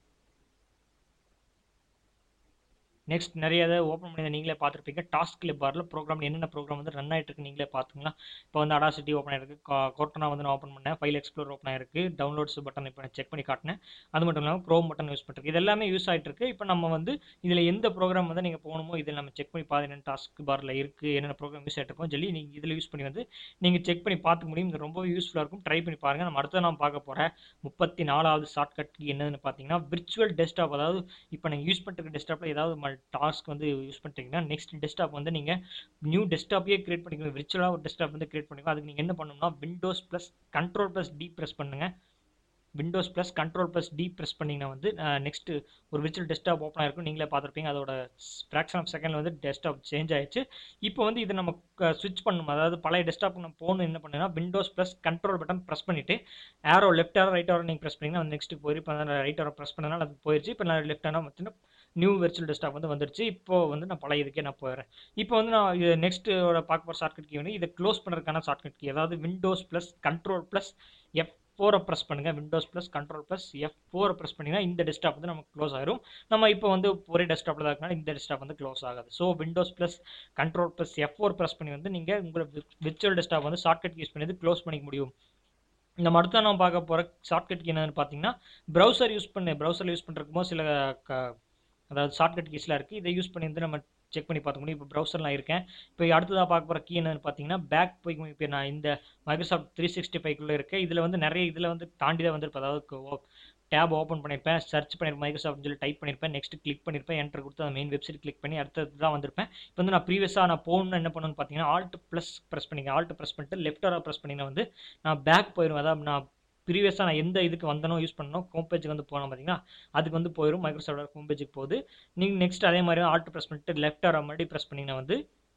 நெக்ஸ்ட் நிறைய இதை ஓப்பன் பண்ணி நீங்களே பார்த்துருப்பீங்க. டாஸ்க் கிளிப் பாரில் ப்ரோக்ராம் என்னென்ன ப்ரோக்ராம் வந்து ரன் ஆகிட்டு இருக்கு நீங்களே பார்த்துக்கலாம். இப்போ வந்து அடாசிட்டி ஓப்பன் ஆகிருக்கு. கோர்டனா வந்து நான் ஓப்பன் பண்ணேன். ஃபைல் எக்ஸ்ப்ளோர் ஓப்பன் ஆகிருக்கு. டவுன்லோட்ஸ் பட்டன் இப்போ நான் செக் பண்ணி காட்டினேன். அது மட்டும் இல்லாமல் க்ரோம் பட்டன் யூஸ் பண்ணிருக்கு. இது எல்லாமே யூஸ் ஆகிட்டு இருக்கு. இப்போ நம்ம வந்து இதில் எந்த ப்ரோக்ராம் வந்து நீங்கள் போகணுமோ இதில் நம்ம செக் பண்ணி பார்த்து என்னென்ன டாஸ்க் பாரில் இருக்குது, என்னென்ன ப்ரோக்ராம் யூஸ் ஆகிட்டு இருக்கோம் சொல்லி நீங்கள் இதில் யூஸ் பண்ணி வந்து நீங்கள் செக் பண்ணி பார்த்துக்க முடியும். இது ரொம்ப யூஸ்ஃபுல்லாக இருக்கும். ட்ரை பண்ணி பாருங்கள். நம்ம அடுத்த நான் பார்க்க போகிறேன் முப்பத்தி நாலாவது ஷார்ட்கட் என்னதுன்னு பார்த்தீங்கன்னா விர்ச்சுவல் டெஸ்க்டாப். அதாவது இப்போ நீங்கள் யூஸ் பண்ணிட்டு டெஸ்க்டாப்பில் ஏதாவது டாஸ்க் வந்து யூஸ் பண்ணிட்டீங்கன்னா நெக்ஸ்ட் டெஸ்க்டாப் வந்து நீங்கள் நியூ டெஸ்க்டாப்பே கிரியேட் பண்ணிக்கணும். விர்ச்சுவலாக ஒரு டெஸ்க்டாப் வந்து கிரியேட் பண்ணிக்கணும். அதுக்கு நீங்கள் என்ன பண்ணணும்னா Windows plus control plus D press பண்ணுங்கள். Windows plus control plus D press பண்ணிங்கன்னா வந்து நெக்ஸ்ட் ஒரு விர்ச்சுவல் டெஸ்க்டாப் ஓப்பன் ஆகிருக்கும். நீங்களே பார்த்துருப்பீங்க. அதோட ஃப்ராக்ஷன் ஆஃப் செகண்டில் வந்து டெஸ்க்டாப் சேஞ்ச் ஆயிடுச்சு. இப்போ வந்து இது நம்ம ஸ்விட்ச் பண்ணணும். அதாவது பழைய டெஸ்க்டாப் நம்ம போகணும் என்ன பண்ணுன்னா Windows plus control button press பண்ணிவிட்டு arrow left arrow right arrow நீங்கள் ப்ரெஸ் பண்ணிங்கன்னா நெக்ஸ்ட் போயிரு. இப்போ ரைட் ஆரோ ப்ரெஸ் பண்ணனால அது போயிடுச்சு. இப்போ நான் லெஃப்ட் ஆரோ பார்த்தீங்கன்னா நியூ வெர்ச்சுவல் டெஸ்க்டாப் வந்து வந்துருச்சு. இப்போ வந்து நான் பழைய இதுக்கே நான் போயிடுறேன். இப்போ வந்து நான் இது நெக்ஸ்ட்டோட பார்க்க போகிற ஷார்ட்கட் கீ வந்து இதை க்ளோஸ் பண்ணுறதுக்கான ஷார்ட்கட் கீ. அதாவது Windows plus control plus F ஃபோரை ப்ரெஸ் பண்ணுங்கள். Windows plus control plus F ஃபோரை ப்ரெஸ் பண்ணிங்கன்னா இந்த டெஸ்க்டாப் வந்து நமக்கு க்ளோஸ் ஆயிரும். நம்ம இப்போ வந்து ஒரே டெஸ்க்டாப்பில் தான் இருக்கனால இந்த டெஸ்க்டாப் வந்து க்ளோஸ் ஆகாது. So Windows plus control plus F four press பண்ணி வந்து நீங்கள் உங்களை விர்ச்சுவல் டெஸ்க்டாப் வந்து ஷார்ட்கட் யூஸ் பண்ணி க்ளோஸ் பண்ணிக்க முடியும். நம்ம அடுத்த நம்ம பார்க்க போகிற ஷார்ட்கட் என்னன்னு பார்த்தீங்கன்னா ப்ரௌசர் யூஸ் பண்ணு ப்ரௌசர் யூஸ் பண்ணுறதுக்குமோ சில அதாவது ஷார்ட்கட் கீஸ்லாம் இருக்குது. இதை யூஸ் பண்ணி வந்து நம்ம செக் பண்ணி பார்க்க முடியும். இப்போ ப்ரௌசர்லாம் இருக்கேன். இப்போ அடுத்ததாக பார்க்க போகிற கீ என்னன்னு பார்த்தீங்கன்னா பேக் போய் இப்போ நான் இந்த மைக்ரோசாஃப்ட் த்ரீ சிக்ஸ்டி ஃபைவ்க்குள்ளே இருக்கேன். இதில் வந்து நிறைய இதில் வந்து தாண்டி தான் வந்துருப்பேன். அதாவது டேப் ஓப்பன் பண்ணியிருப்பேன், சர்ச் பண்ணியிருப்பேன், மைக்ரோசாஃப்ட்னு சொல்லி டைப் பண்ணியிருப்பேன், நெக்ஸ்ட் கிளிக் பண்ணியிருப்பேன், என்டர் கொடுத்து அந்த மெயின் வெப்சைட் கிளிக் பண்ணி அடுத்தது தான் வந்திருப்பேன். இப்போ வந்து நான் ப்ரீவியஸாக நான் போகணும்னு என்ன பண்ணணும்னு பார்த்தீங்கன்னா ஆல்ட் ப்ளஸ் ப்ரெஸ் பண்ணிங்க ஆல்ட் ப்ரெஸ் பண்ணிட்டு லெஃப்ட் ஆரோ ப்ரெஸ் பண்ணிங்கன்னா வந்து நான் பேக் போயிடும். அதாவது நான் ப்ரீவியஸாக நான் எந்த இதுக்கு வந்தனோ யூஸ் பண்ணணும் ஹோம் பேஜுக்கு வந்து போனோம் பார்த்தீங்கன்னா அதுக்கு வந்து போயிடும். மைக்ரோசாஃப்ட் ஹோம் பேஜுக்கு போகுது. நீங்கள் நெக்ஸ்ட் அதே மாதிரி ஆல்ட் ப்ரெஸ் பண்ணிட்டு லெஃப்ட் ஆரோ மறுபடியும் ப்ரெஸ் பண்ணிங்கன்னா வந்து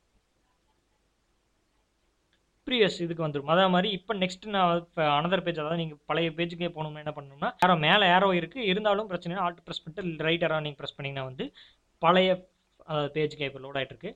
ப்ரீவியஸ் இதுக்கு வந்துடும். அதே மாதிரி இப்போ நெக்ஸ்ட் நான் அனதர் பேஜ், அதாவது நீங்கள் பழைய பேஜுக்கே போகணும்னா என்ன பண்ணணும்னா யாரோ மேலே ஏரோ இருக்குது இருந்தாலும் பிரச்சனை ஆல்ட் ப்ரெஸ் பண்ணிட்டு ரைட் ஏரோ நீங்கள் ப்ரெஸ் பண்ணிங்கன்னா வந்து பழைய அதாவது பேஜுக்கே இப்போ லோட் ஆகிட்டு இருக்கு.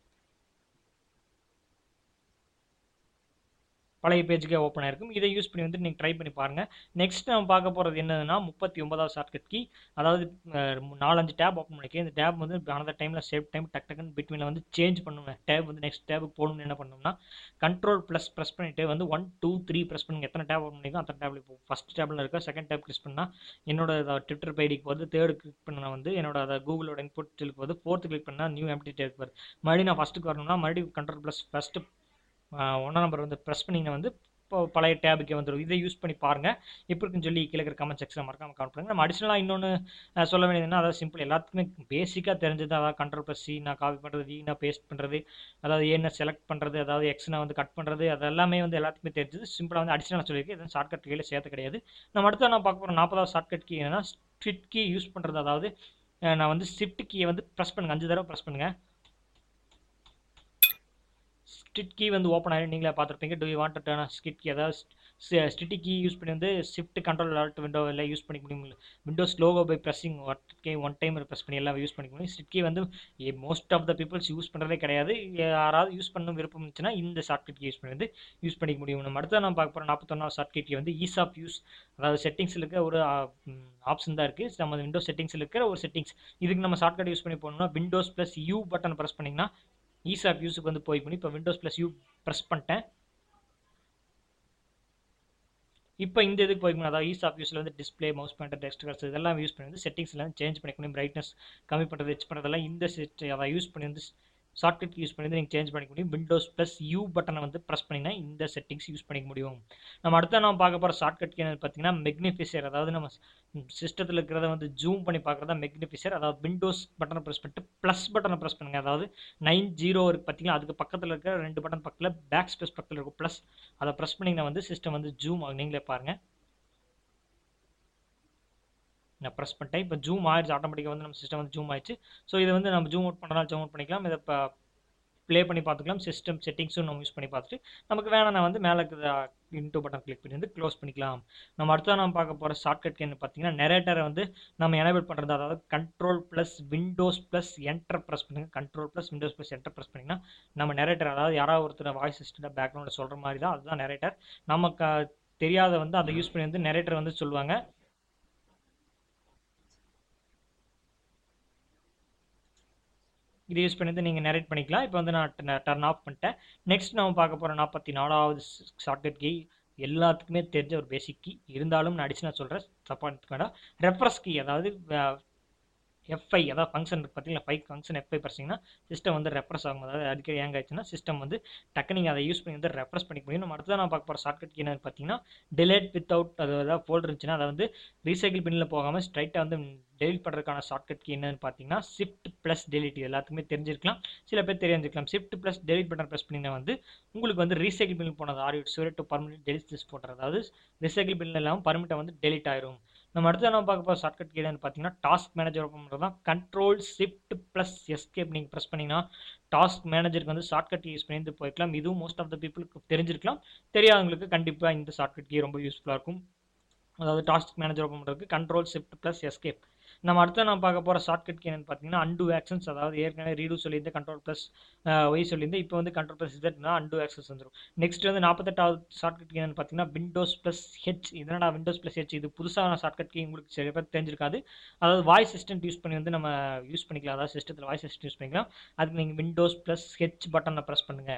பழைய பேஜுக்கே ஓப்பன் ஆயிருக்கும். இதை யூஸ் பண்ணி வந்து நீங்கள் ட்ரை பண்ணி பாருங்கள். நெக்ஸ்ட் நம்ம பார்க்க போகிறது என்னதுன்னா முப்பத்தி ஒன்பதாவது ஷார்ட்கட் கீ. அதாவது நாலஞ்சு டேப் ஓப்பன் பண்ணிக்க இந்த டேப் வந்து அந்த டைமில் சேவ் டைம் டக் டக்குன்னு பிட்வீனில் வந்து சேஞ்ச் பண்ணுவேன். டேப் வந்து நெக்ஸ்ட் டேபுக்கு போகணும்னு என்ன பண்ணணும்னா கண்ட்ரோல் ப்ளஸ் ப்ரெஸ் பண்ணிவிட்டு வந்து ஒன் டூ த்ரீ ப்ரெஸ் பண்ணுங்க. எத்தனை டேப் ஓப்பன் பண்ணிக்கோ அத்தனை டேப்ல இப்போ ஃபஸ்ட் டேப்பில் இருக்க செகண்ட் டேப் கிளிக் பண்ணால் என்னோட ட்விட்டர் பேடிக்கு வந்து தேர்டு கிளிக் பண்ணால் வந்து என்னோட அதை கூகுளோட இன்புட் கிளிக் வந்து ஃபோர்த்து கிளிக் பண்ணால் நியூ எம்டி டேப் வருது. மறுபடியும் நான் ஃபஸ்ட்டுக்கு வரணும்னா மறுபடியும் கண்ட்ரோல் ப்ளஸ் ஃபஸ்ட்டு ஒன்றாம் நம்பர் வந்து ப்ரெஸ் பண்ணிங்கன்னா வந்து இப்போ பழைய டேபுக்கே வந்துடும். இதை யூஸ் பண்ணி பாருங்கள் எப்படி இருக்குன்னு சொல்லி கீழே இருக்கிற கமெண்ட் செக்ஷன் மறக்காம கமெண்ட் பண்ணுங்கள். நம்ம அடிஷனலாக இன்னொன்று சொல்ல வேண்டியதுன்னா அதாவது சிம்பிள் எல்லாத்துக்குமே பேசிக்காக தெரிஞ்சது. அதாவது கண்ட்ரோல் ப்ளஸ் சி நான் காப்பி பண்ணுறது, வி நான் பேஸ்ட் பண்ணுறது, அதாவது ஏன்னா செலக்ட் பண்ணுறது, அதாவது எக்ஸ் நான் வந்து கட் பண்ணுறது, அது எல்லாமே வந்து எல்லாத்துக்குமே தெரிஞ்சது. சிம்பிளாக வந்து அடிஷனலாக சொல்லியிருக்கு. எதுவும் ஷார்ட்கட் கீழே சேர்த்து கிடையாது. நம்ம அடுத்த நான் பார்க்க போகிற நாற்பதாவது ஷார்ட்கட் கீ என்னன்னா ஷிஃப்ட் கீ யூஸ் பண்ணுறது. அதாவது நான் வந்து ஷிஃப்ட் கீயை வந்து ப்ரெஸ் பண்ணுங்கள், அஞ்சு தடவை ப்ரெஸ் பண்ணுங்கள். ஸ்டிட் கீ வந்து ஓப்பன் ஆகிடும். நீங்களே பார்த்துருப்பீங்க. Do you want to turn ஸ்கிட் கீ, அதாவது ஸ்டிட்டி கீ யூஸ் பண்ணி வந்து ஷிஃப்ட் கண்ட்ரோல் ஆல்ட் விண்டோவில் யூஸ் பண்ணிக்க முடியும். Windows logo by pressing K one time press பண்ணி எல்லாம் யூஸ் பண்ணிக்க முடியும். ஸ்டிட் கீ வந்து most of the peoples use பண்ணுறதே கிடையாது. யாராவது யூஸ் பண்ண விருப்பம் இருந்துச்சுன்னா இந்த ஷார்ட்கட் கீ யூஸ் பண்ணி வந்து யூஸ் பண்ணிக்க முடியும். நம்ம அடுத்த நம்ம பார்க்க போகிற நாற்பத்தொன்னாவது ஷார்ட்கட் கீ வந்து ஈஸ் ஆஃப் யூஸ். அதாவது செட்டிங்ஸில் இருக்க ஒரு ஆப்ஷன் தான் இருக்குது. நம்ம விண்டோஸ் செட்டிங்ஸில் இருக்கிற ஒரு செட்டிங்ஸ். இதுக்கு நம்ம ஷார்ட்கட் யூஸ் பண்ணி போகணும்னா Windows plus U button press பண்ணிங்கன்னா ஈஸ் ஆஃப் யூஸுக்கு வந்து போய் பண்ணி இப்போ விண்டோஸ் ப்ளஸ் யூ ப்ரெஸ் பண்ணிட்டேன். இப்போ இந்த இதுக்கு போய்க்கணும். அதாவது ஈஸ் ஆஃப் யூஸில் வந்து display, mouse pointer, text cursor இதெல்லாம் யூஸ் பண்ணி வந்து செட்டிங்ஸில் வந்து சேஞ்ச் பண்ணிக்கணும். பிரைட்னஸ் கம்மி பண்ணுறது, ஹெச் பண்ணுறதெல்லாம் இந்த செட் அதை யூஸ் பண்ணி வந்து ஷார்ட்கட் யூஸ் பண்ணி நீங்கள் சேஞ்ச் பண்ணிக்க முடியும். விண்டோஸ் ப்ளஸ் யூ பட்டனை வந்து ப்ரெஸ் பண்ணிங்கன்னா இந்த செட்டிங்ஸ் யூஸ் பண்ணிக்க முடியும். நம்ம அடுத்த நம்ம பார்க்க போகிற ஷார்ட்கட் கீ பார்த்தீங்கன்னா மெக்னிஃபைசர். அதாவது நம்ம சிஸ்டத்தில் இருக்கிறத வந்து ஜூம் பண்ணி பார்க்குறதா மெக்னிஃபைசர். அதாவது விண்டோஸ் பட்டனை ப்ரெஸ் பண்ணிட்டு ப்ளஸ் பட்டனை ப்ரெஸ் பண்ணுங்கள். அதாவது நைன் ஜீரோ இருக்குது பார்த்தீங்கன்னா அதுக்கு பக்கத்தில் இருக்கிற ரெண்டு பட்டன் பக்கத்தில் பேக் ஸ்பேஸ் பக்கத்தில் இருக்கும் ப்ளஸ் அதை ப்ரெஸ் பண்ணிங்கன்னா வந்து சிஸ்டம் வந்து ஜூம் ஆகும். நீங்களே பாருங்கள். நான் ப்ரெஸ் பண்ணிட்டேன். இப்போ ஜூம் ஆயிடுச்சு. ஆட்டோமேட்டிக்காக வந்து நம்ம சிஸ்டம் வந்து ஜூம் ஆயிடுச்சு. ஸோ இதை வந்து நம்ம ஜூம் அவுட் பண்ணலாம், ஜூம் அவுட் பண்ணிக்கலாம். இதை இப்போ ப்ளே பண்ணி பார்த்துக்கலாம். சிஸ்டம் செட்டிங்ஸும் நம்ம யூஸ் பண்ணி பார்த்துட்டு நமக்கு வேணாம் வந்து மேலே இருக்கிற இன்டூ பட்டன் கிளிக் பண்ணி வந்து க்ளோஸ் பண்ணிக்கலாம். நம்ம அடுத்த நம்ம பார்க்க போகிற ஷார்ட்கட் என்ன பார்த்தீங்கன்னா நெரேட்டரை வந்து நம்ம எனேபிள் பண்ணுறது. அதாவது control plus Windows plus enter press பண்ணுங்கள். Control plus Windows plus enter press பண்ணிங்கன்னா நம்ம நெரேட்டர், அதாவது யாராவது ஒருத்தர் வாய்ஸ் சிஸ்டம் பேக்ரவுண்டில் சொல்கிற மாதிரி தான் அதுதான் நெரேட்டர். நமக்கு தெரியாத வந்து அதை யூஸ் பண்ணி வந்து நெரேட்டர் வந்து சொல்லுவாங்க. இது யூஸ் பண்ணி வந்து நீங்கள் நரேட் பண்ணிக்கலாம். இப்போ வந்து நான் டர்ன் ஆஃப் பண்ணிட்டேன். நெக்ஸ்ட் நம்ம பார்க்க போகிற நாற்பத்தி நாலாவது ஷார்ட்கட் கீ எல்லாத்துக்குமே தெரிஞ்ச ஒரு பேசிக் கீ. இருந்தாலும் நான் அடிச்சு நான் சொல்கிறேன், தப்பாக எடுத்துக்க வேண்டாம். ரெஃப்ரெஷ் கீ, அதாவது எஃப் ஐ, அதாவது ஃபங்க்ஷன் இருக்குது பார்த்தீங்களா, ஃபைவ் ஃபங்க்ஷன் எஃப் ஐ படிச்சிங்கன்னா சிஸ்டம் வந்து ரெஃப்ரெஷ் ஆகும். அதாவது அடிக்கடி ஹேங் ஆயிடுச்சுன்னா சிஸ்டம் வந்து டக்கு நீங்கள் அதை யூஸ் பண்ணி வந்து ரெஃப்ரெஷ் பண்ணிக்க முடியும். நம்ம அடுத்ததான் நான் பார்க்க போகிற ஷார்ட்கட் கீ என்னன்னு பார்த்தீங்கன்னா டிலேட் வித்தவுட், அது ஏதாவது ஃபோல்டர் இருந்துச்சுன்னா அதை வந்து ரீசைக்கிள் பின்னில் போகாமல் ஸ்ட்ரைட்டாக வந்து டெலிட் பண்ணுறதுக்கான ஷார்ட்கட் கீ என்னன்னு பார்த்தீங்கன்னா ஷிஃப்ட் ப்ளஸ் டெலிட். எல்லாத்துக்குமே தெரிஞ்சிருக்கலாம், சில பேர் தெரிஞ்சிருக்கலாம். Shift plus delete button press பண்ணிங்கன்னா வந்து உங்களுக்கு வந்து ரீசைக்கிள் பின்னில் போனது or it's to permanent delete this போடுறது. அதாவது ரீசைக்கிள் பின்னில் இல்லாமல் பர்மிட்டை வந்து டெலிட் ஆயிரும். நம்ம அடுத்து நம்ம பார்க்க போகிற ஷார்ட்கட் கீ என்னன்னு பார்த்தீங்கன்னா டாஸ்க் மேனேஜர் ஓப்பன் பண்ணுறது தான். கண்ட்ரோல் ஷிஃப்ட் ப்ளஸ் எஸ்கேப் நீங்கள் ப்ரெஸ் பண்ணிங்கன்னா டாஸ்க் மேனேஜருக்கு வந்து ஷார்ட்கட் யூஸ் பண்ணி போய்க்கலாம். இதுவும் மோஸ்ட் ஆஃப் த பீப்புளுக்கு தெரிஞ்சிருக்கலாம். தெரியாதவங்களுக்கு கண்டிப்பாக இந்த ஷார்ட்கட் கீ ரொம்ப யூஸ்ஃபுல்லாக இருக்கும். அதாவது டாஸ்க் மேனேஜர் ஓப்பன் பண்ணுறதுக்கு கண்ட்ரோல் ஷிஃப்ட் ப்ளஸ் எஸ்கேப். நம்ம அடுத்து நம்ம பார்க்க போகிற ஷார்ட்கட் கீ என்னன்னு பார்த்தீங்கன்னா அன்டூ ஆக்ஷன்ஸ். அதாவது ஏற்கனவே ரீடூ சொல்லியிருந்து கண்ட்ரோல் ப்ளஸ் ஒய் சொல்லியிருந்து இப்போ வந்து கண்ட்ரோல் ப்ளஸ் இசட்னா அன்டூ ஆக்சஸ் வந்துடும். நெக்ஸ்ட் வந்து நாற்பத்தெட்டாவது ஷார்ட்கட் கீ என்னன்னு பார்த்தீங்கன்னா விண்டோஸ் ப்ளஸ் ஹெச். இதனடா விண்டோஸ் ப்ளஸ் ஹெச், இது புதுசான ஷார்ட்கட் கீ, உங்களுக்கு சில பேர் தெரிஞ்சிருக்காது. அதாவது வாய்ஸ் அசிஸ்டன்ட் யூஸ் பண்ணி வந்து நம்ம யூஸ் பண்ணிக்கலாம். அதாவது சிஸ்டத்தில் வாய்ஸ் அசிஸ்டன்ட் யூஸ் பண்ணிக்கலாம். அதுக்கு நீங்கள் விண்டோஸ் ப்ளஸ் ஹெச் பட்டனை ப்ரெஸ் பண்ணுங்கள்.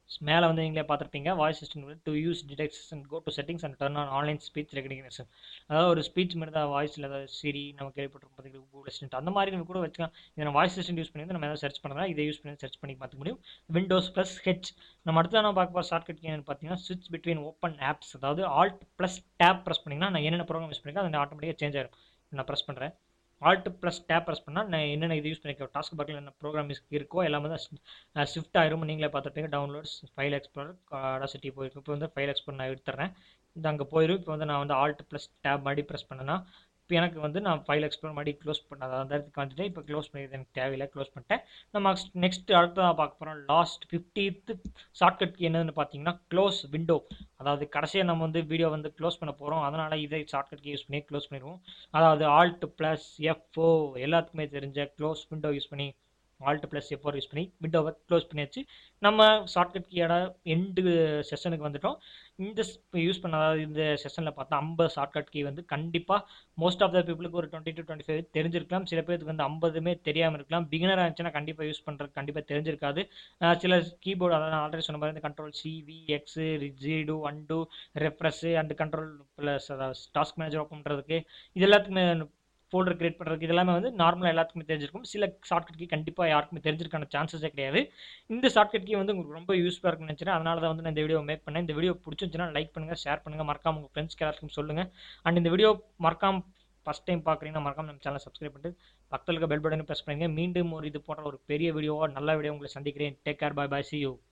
மேலே வந்து நீங்களே பார்த்துருப்பீங்க voice assistant to use detection go to settings and turn on online speech recognition. அதாவது ஒரு ஸ்பீச் மாதிரி தான் வாய்ஸில் ஏதாவது சிரி நம்ம கேள்விப்பட்டிருப்போம் பார்த்தீங்கன்னா கூகுள் அசிஸ்டன்ட் அந்த மாதிரி நம்ம கூட வச்சுக்கலாம். இதை நம்ம வாய்ஸ் அசிஸ்டன்ட் யூஸ் பண்ணி வந்து நம்ம ஏதாவது சர்ச் பண்ணுறதா இதை யூஸ் பண்ணி சர்ச் பண்ணி பார்த்துக்க முடியும். விண்டோஸ் ப்ளஸ் ஹெச் நம்ம அடுத்த நம்ம பார்க்க போகிற ஷார்ட்கட் என்னன்னு பார்த்தீங்கன்னா ஸ்விட்ச் பிட்வீன் ஓப்பன் ஆப்ஸ். அதாவது ஆல்ட் ப்ளஸ் டேப் ப்ரெஸ் பண்ணிங்கன்னா நான் என்னென்ன ப்ரோக்ராம் யூஸ் பண்ணியிருக்கேன் அது ஆட்டோமேட்டிக்காக சேஞ்ச் ஆயிடும். நான் ப்ரெஸ் பண்ணுறேன் ஆல்ட் ப்ளஸ் டேப் ப்ரெஸ் பண்ணால் நான் என்னென்ன இது யூஸ் பண்ணியிருக்கேன் டாஸ்க் பாக்கில் என்ன ப்ரோக்ராம் இருக்கோ எல்லாமே தான் ஷிஃப்ட் ஆயிரும். நீங்களே பார்த்துருப்பீங்க டவுன்லோட்ஸ் ஃபைல் எக்ஸ்ப்ளோரர் ஆடாசிட்டி போயிருக்கும். இப்போ வந்து ஃபைல் எக்ஸ்ப்ளோர் நான் எடுத்துறேன். இது அங்கே போயிடும். இப்போ வந்து நான் வந்து ஆல்ட் ப்ளஸ் டேப் மறுபடி ப்ரெஸ் பண்ணேன்னா இப்போ எனக்கு வந்து நான் ஃபைல் எக்ஸ்ப்ளோர் மறுபடி க்ளோஸ் பண்ண அந்த இடத்துக்கு வந்துட்டு இப்போ க்ளோஸ் பண்ணிடுது எனக்கு தேவையில்லை க்ளோஸ் பண்ணிட்டேன். நம்ம நெக்ஸ்ட் அடுத்ததாக பார்க்க போகிறோம் லாஸ்ட் ஃபிஃப்டீத்து ஷார்ட்கட் என்னதுன்னு பார்த்தீங்கன்னா க்ளோஸ் விண்டோ. அதாவது கடைசியாக நம்ம வந்து வீடியோ வந்து க்ளோஸ் பண்ண போகிறோம். அதனால் இதை ஷார்ட்கட் யூஸ் பண்ணி க்ளோஸ் பண்ணிடுவோம். அதாவது ஆல்ட் ப்ளஸ் எஃப்ஓ எல்லாத்துக்குமே தெரிஞ்ச க்ளோஸ் விண்டோ யூஸ் பண்ணி alt plus F four use பண்ணி விண்டோவை க்ளோஸ் பண்ணியாச்சு. நம்ம ஷார்ட்கட் கீயோட எண்டு செஷனுக்கு வந்துட்டோம். இந்த யூஸ் பண்ண அதாவது இந்த செஷனில் பார்த்தா ஐம்பது ஷார்ட்கட் கீ வந்து கண்டிப்பாக மோஸ்ட் ஆஃப் த பீப்புளுக்கு ஒரு டுவெண்ட்டி டு டுவெண்ட்டி ஃபைவ் தெரிஞ்சிருக்கலாம். சில பேருக்கு வந்து ஐம்பதுமே தெரியாமல் இருக்கலாம். பிகினராக இருந்துச்சுன்னா கண்டிப்பாக யூஸ் பண்ணுறது கண்டிப்பாக தெரிஞ்சிருக்காது. சில கீபோர்டு அதாவது நான் ஆல்ரெடி சொன்ன மாதிரி control C V X Z and refresh and control plus அதாவது டாஸ்க் மேனேஜர் ஓப்பன் பண்ணுறதுக்கு இது எல்லாத்துக்குமே ஃபோல்டர் கிரியேட் பண்ணுறதுக்கு இதெல்லாமே வந்து நார்மலாக எல்லாத்துக்குமே தெரிஞ்சிருக்கும். சில ஷார்ட்கட் கீ கண்டிப்பாக யாருக்குமே தெரிஞ்சிருக்கான சான்சஸே கிடையாது. இந்த ஷார்ட்கட் கீ வந்து உங்களுக்கு ரொம்ப யூஸ்ஃபுல்லாக இருக்குன்னு நினச்சிறேன். அதனால தான் வந்து நான் இந்த வீடியோ மேக் பண்ணேன். இந்த வீடியோ பிடிச்சிருந்துச்சுன்னா லைக் பண்ணுங்கள், ஷேர் பண்ணுங்கள், மறக்காம உங்கள் ஃப்ரெண்ட்ஸ்க்கு எல்லாத்துக்கும் சொல்லுங்கள். அண்ட் இந்த வீடியோ மறக்காம ஃபஸ்ட் டைம் பார்க்குறீங்கன்னா மறக்காம நம்ம சேனலை சப்ஸ்கிரைப் பண்ணிட்டு பக்கத்தில் இருக்க பெல் பட்டனை ப்ரெஸ் பண்ணுங்கள். மீண்டும் ஒரு இது போன்ற ஒரு பெரிய வீடியோவோ நல்ல வீடியோ உங்களை சந்திக்கிறேன். Take care, bye bye, see you.